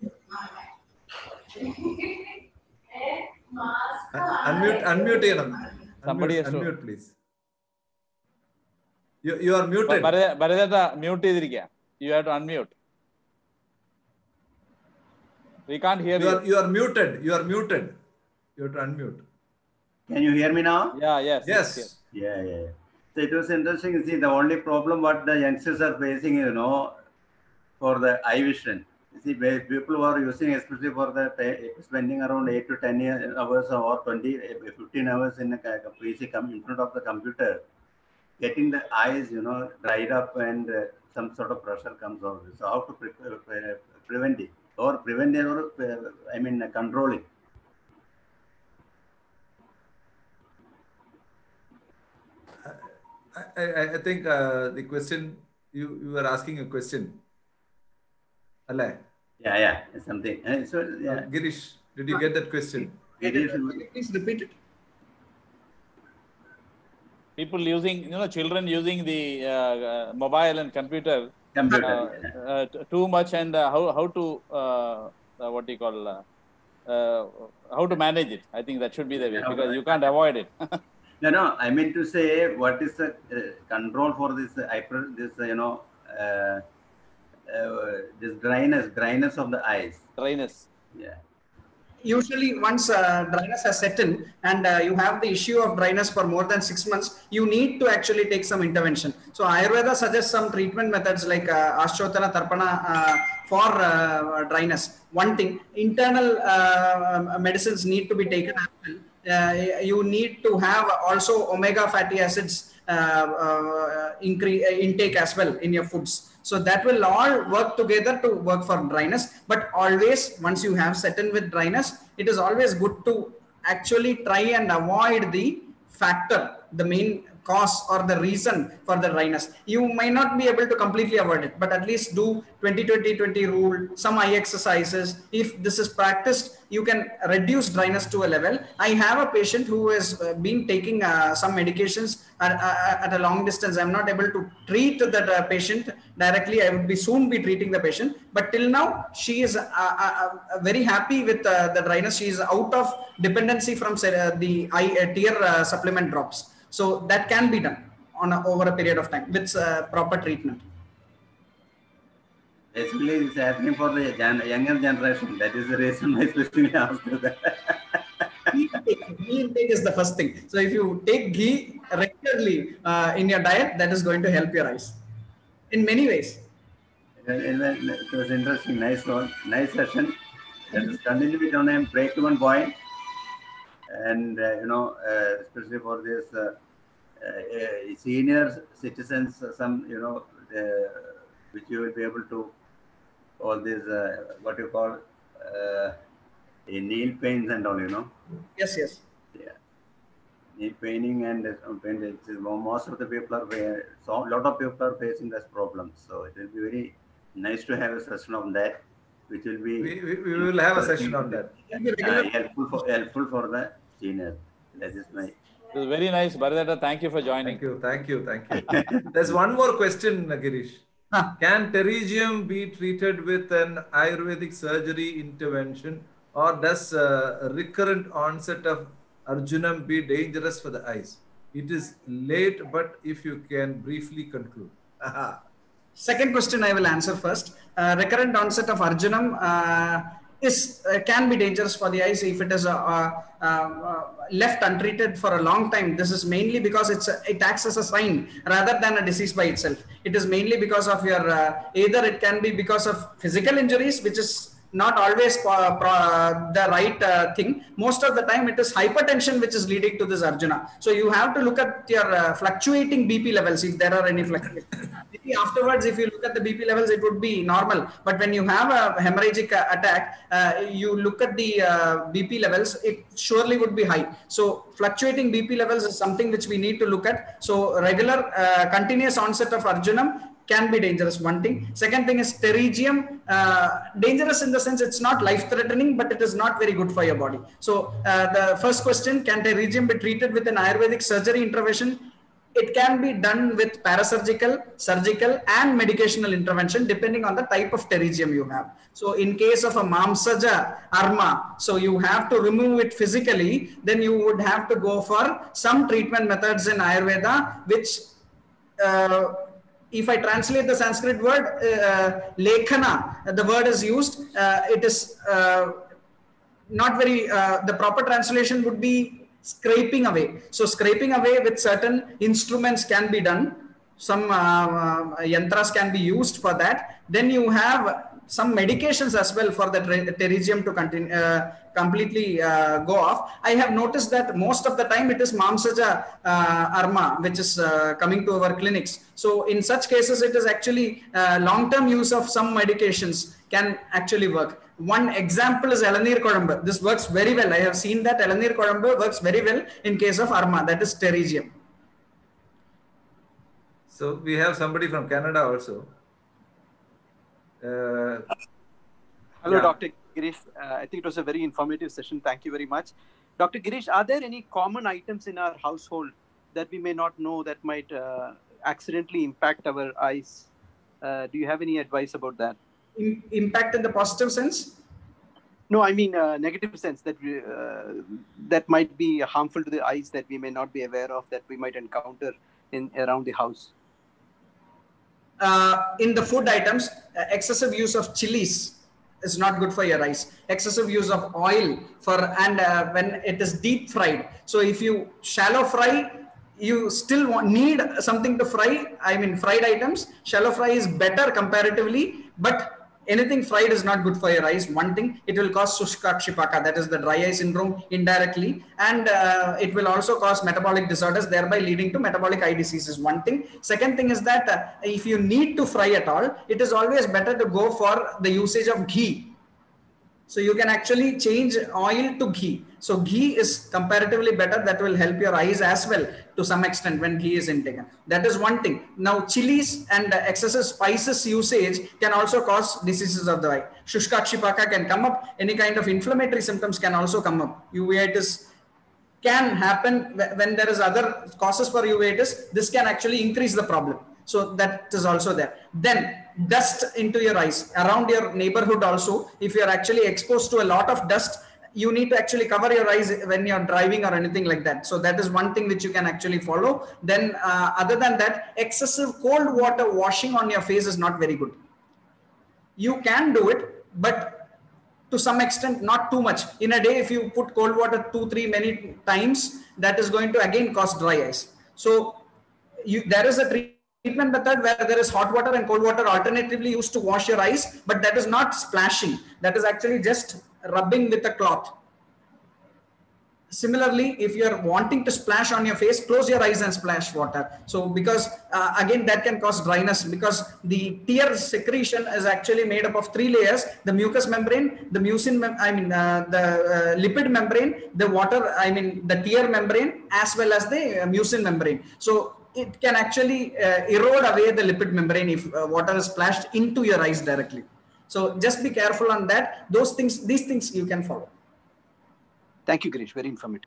Unmute. Somebody has to unmute, please. You are muted. Bharatha, mute. You have to unmute. We can't hear you. You are muted. You have to unmute. Can you hear me now? Yeah, yes. Yes. Yeah. So it was interesting. You see, the only problem what the youngsters are facing, for the eye vision. You see, people who are using, especially for the spending around 8 to 10 hours or 15 hours in front of the computer, getting the eyes, dried up and some sort of pressure comes over. So how to prevent it? Or prevent it, or controlling. I think the question, you were asking a question. Yeah, something. So, yeah. Girish, did you get that question? Please repeat it. People using, children using the mobile and computer too much, and how to what do you call how to manage it. I think that should be the way, because you can't avoid it. No. I mean to say, what is the control for this this dryness of the eyes? Dryness. Yeah. Usually once dryness has set in and you have the issue of dryness for more than 6 months, you need to actually take some intervention. So Ayurveda suggests some treatment methods like Ashtanga Tarpana for dryness. One thing, internal medicines need to be taken as well. You need to have also omega fatty acids intake as well in your foods. So that will all work together to work for dryness. But always, once you have set in with dryness, it is always good to actually try and avoid the factor, the main cause or the reason for the dryness. You might not be able to completely avoid it, but at least do 20-20-20 rule, some eye exercises. If this is practiced, you can reduce dryness to a level. I have a patient who has been taking some medications at a long distance. I'm not able to treat that patient directly. I would be soon be treating the patient, but till now she is very happy with the dryness. She is out of dependency from the eye tear supplement drops. So that can be done on over a period of time with proper treatment. Basically, it's happening for the younger generation. That is the reason I specifically asked you that. Ghee intake is the first thing. So if you take ghee regularly in your diet, that is going to help your eyes in many ways. It was interesting. Nice one. Nice session. Let us continue with on a break-even point. And, especially for this senior citizens, some, which you will be able to, all these, what you call, nail pains and all, Yes. Yeah. Nail paining and most of the people are, so a lot of people are facing this problem. So it will be very nice to have a session on that, which will be. We will have a session on that. Helpful for the senior. That is my. It was very nice, Bharadata. Thank you for joining. Thank you. There's one more question, Girish. Can pterygium be treated with an Ayurvedic surgery intervention, or does recurrent onset of Arjunam be dangerous for the eyes? It is late, but if you can briefly conclude. Second question I will answer first. Recurrent onset of Arjunam can be dangerous for the eyes if it is left untreated for a long time. This is mainly because it acts as a sign rather than a disease by itself. It is mainly because of your either it can be because of physical injuries, which is not always the right thing. Most of the time it is hypertension which is leading to this Arjuna. So you have to look at your fluctuating BP levels if there are any fluctuations. Maybe afterwards, if you look at the BP levels, it would be normal. But when you have a hemorrhagic attack, you look at the BP levels, it surely would be high. So fluctuating BP levels is something which we need to look at. So regular continuous onset of Arjunam can be dangerous, one thing. Second thing is pterygium, dangerous in the sense it's not life threatening, but it is not very good for your body. So the first question, can pterygium be treated with an Ayurvedic surgery intervention? It can be done with parasurgical, surgical and medicational intervention depending on the type of pterygium you have. So in case of a Mamsaja Arma, so you have to remove it physically, then you would have to go for some treatment methods in Ayurveda, which if I translate the Sanskrit word, lekhana, the word is used, it is not very, the proper translation would be scraping away. So scraping away with certain instruments can be done. Some yantras can be used for that. Then you have some medications as well for the pterygium to completely go off. I have noticed that most of the time it is Mamsaja Arma which is coming to our clinics. So in such cases, it is actually long-term use of some medications can actually work. One example is Elanir Kodamba. This works very well. I have seen that Elanir Kodamba works very well in case of Arma, that is pterygium. So we have somebody from Canada also. Hello, Yeah. Dr. Girish. I think it was a very informative session. Thank you very much. Dr. Girish, are there any common items in our household that we may not know that might accidentally impact our eyes? Do you have any advice about that? Impact in the positive sense? No, I mean negative sense, that that might be harmful to the eyes, that we may not be aware of, that we might encounter around the house. In the food items, excessive use of chilies is not good for your eyes. Excessive use of oil when it is deep fried. So if you shallow fry, you still need something to fry. I mean, fried items, shallow fry is better comparatively, but anything fried is not good for your eyes. One thing, it will cause Shalakya, that is the dry eye syndrome indirectly, and it will also cause metabolic disorders, thereby leading to metabolic eye diseases. One thing. Second thing is that if you need to fry at all, it is always better to go for the usage of ghee. So you can actually change oil to ghee. So ghee is comparatively better. That will help your eyes as well to some extent when ghee is intaken. That is one thing. Now chilies and excessive spices usage can also cause diseases of the eye. Shushkakshipaka can come up. Any kind of inflammatory symptoms can also come up. Uveitis can happen when there is other causes for uveitis. This can actually increase the problem. So that is also there. Then dust into your eyes around your neighborhood also. If you are actually exposed to a lot of dust, you need to actually cover your eyes when you're driving or anything like that. So that is one thing which you can actually follow. Then other than that, excessive cold water washing on your face is not very good. You can do it, but to some extent, not too much. In a day, if you put cold water 2-3 many times, that is going to again cause dry eyes. So there is a treatment method where there is hot water and cold water alternatively used to wash your eyes, but that is not splashing. That is actually just rubbing with a cloth. Similarly, if you are wanting to splash on your face, close your eyes and splash water. So because again, that can cause dryness, because the tear secretion is actually made up of 3 layers: the mucous membrane, the the lipid membrane, the the tear membrane, as well as the mucin membrane. So it can actually erode away the lipid membrane if water is splashed into your eyes directly. So just be careful on that. These things you can follow. Thank you, Girish. Very informative.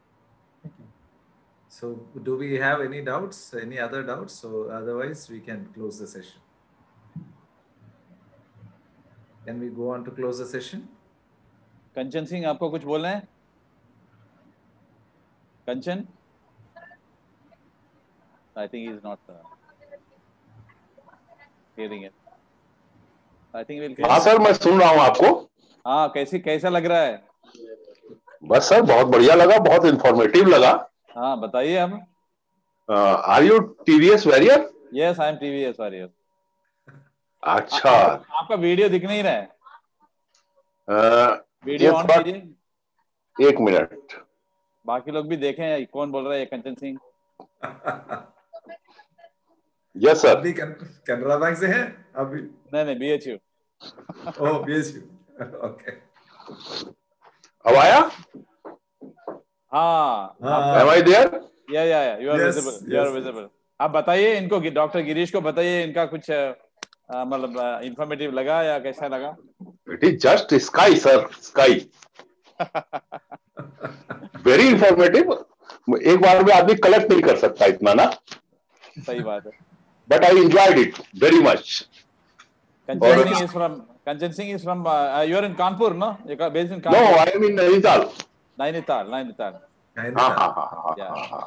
So do we have any doubts, any other doubts? So otherwise we can close the session. Can we go on to close the session? Kanchan Singh, आपको कुछ बोलना है? Kanchan? I think he's not hearing it. I think we'll. हाँ sir, मैं सुन रहा हूँ आपको. हाँ, कैसा लग रहा है? बस सर बहुत बढ़िया लगा, बहुत इंफॉर्मेटिव लगा. हाँ, बताइए आप. Are you K.S.Varier? Yes, I am K.S.Varier. अच्छा. आपका वीडियो दिख नहीं रहा है. वीडियो ऑन कीजिए. 1 मिनट. बाकी लोग भी देखें कौन बोल रहा है. कंचन सिंह. Yes sir. अभी कैनरा बैंक से हैं अभी? नहीं BHU. ओह BHU. ओके. अब आया? हाँ. Am I there? Yeah. You are visible. You are visible. आप बताइए इनको, डॉक्टर गिरीश को बताइए इनका कुछ मतलब इंफॉर्मेटिव लगा या कैसा लगा? It is just sky, sir. Sky. Very informative. एक बार में आदमी कलेक्ट नहीं कर सकता इतना ना. सही बात है. But I enjoyed it very much. Kanchan Singh is from you are in Kanpur, no? You are based in Kanpur. No, I am in Nainital. Nainital. Yeah.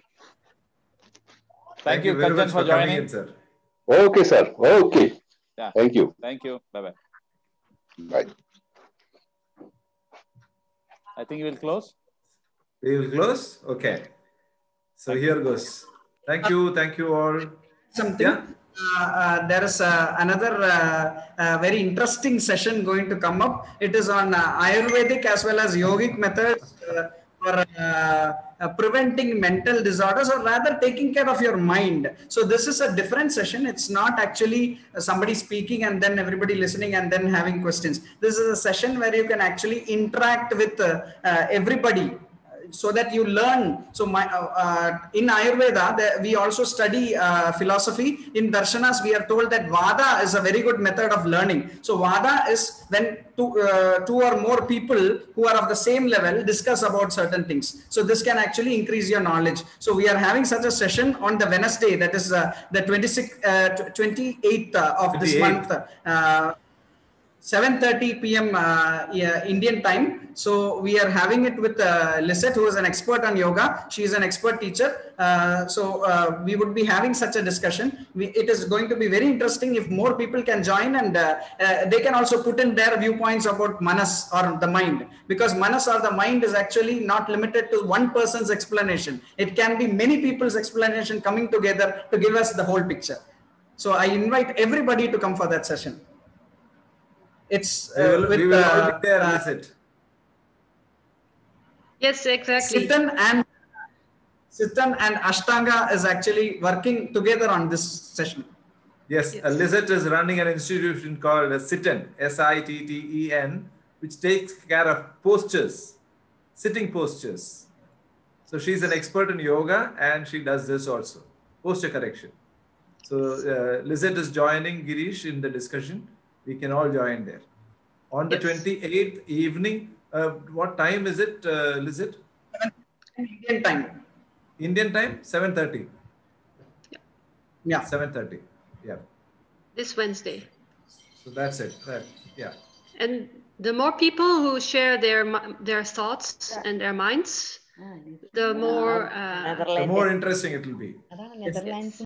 Thank you, Kanchan, for joining. Sir. Okay, sir. Okay. Yeah. Thank you. Bye-bye. Bye. I think we will close. We will close? Okay. So here goes. Thank you all. Something. Yeah? There is another very interesting session going to come up. It is on Ayurvedic as well as yogic methods for preventing mental disorders, or rather taking care of your mind. So this is a different session. It's not actually somebody speaking and then everybody listening and then having questions. This is a session where you can actually interact with everybody. so that you learn. So in Ayurveda, we also study philosophy. In Darshanas, we are told that Vada is a very good method of learning. So Vada is when two or more people who are of the same level discuss about certain things. So this can actually increase your knowledge. So we are having such a session on the Wednesday, that is the 28th of this month. 7:30 p.m. Indian time. So we are having it with Lisette, who is an expert on yoga. She is an expert teacher. We would be having such a discussion. It is going to be very interesting if more people can join, and they can also put in their viewpoints about manas, or the mind, because manas or the mind is actually not limited to one person's explanation. It can be many people's explanation coming together to give us the whole picture. So I invite everybody to come for that session. It's we will all be there, Lisette. Yes, exactly. Sitan and Ashtanga is actually working together on this session. Yes, yes. Lisette is running an institution called Sitten, S-I-T-T-E-N, which takes care of postures, sitting postures. So she's an expert in yoga, and she does this also, posture correction. So Lisette is joining Girish in the discussion. We can all join there. On the 28th evening, what time is it, Lisette? Indian time. Indian time, 7:30. Yeah. 7:30. Yeah. This Wednesday. So that's it. Yeah. And the more people who share their thoughts and their minds, the more interesting it will be.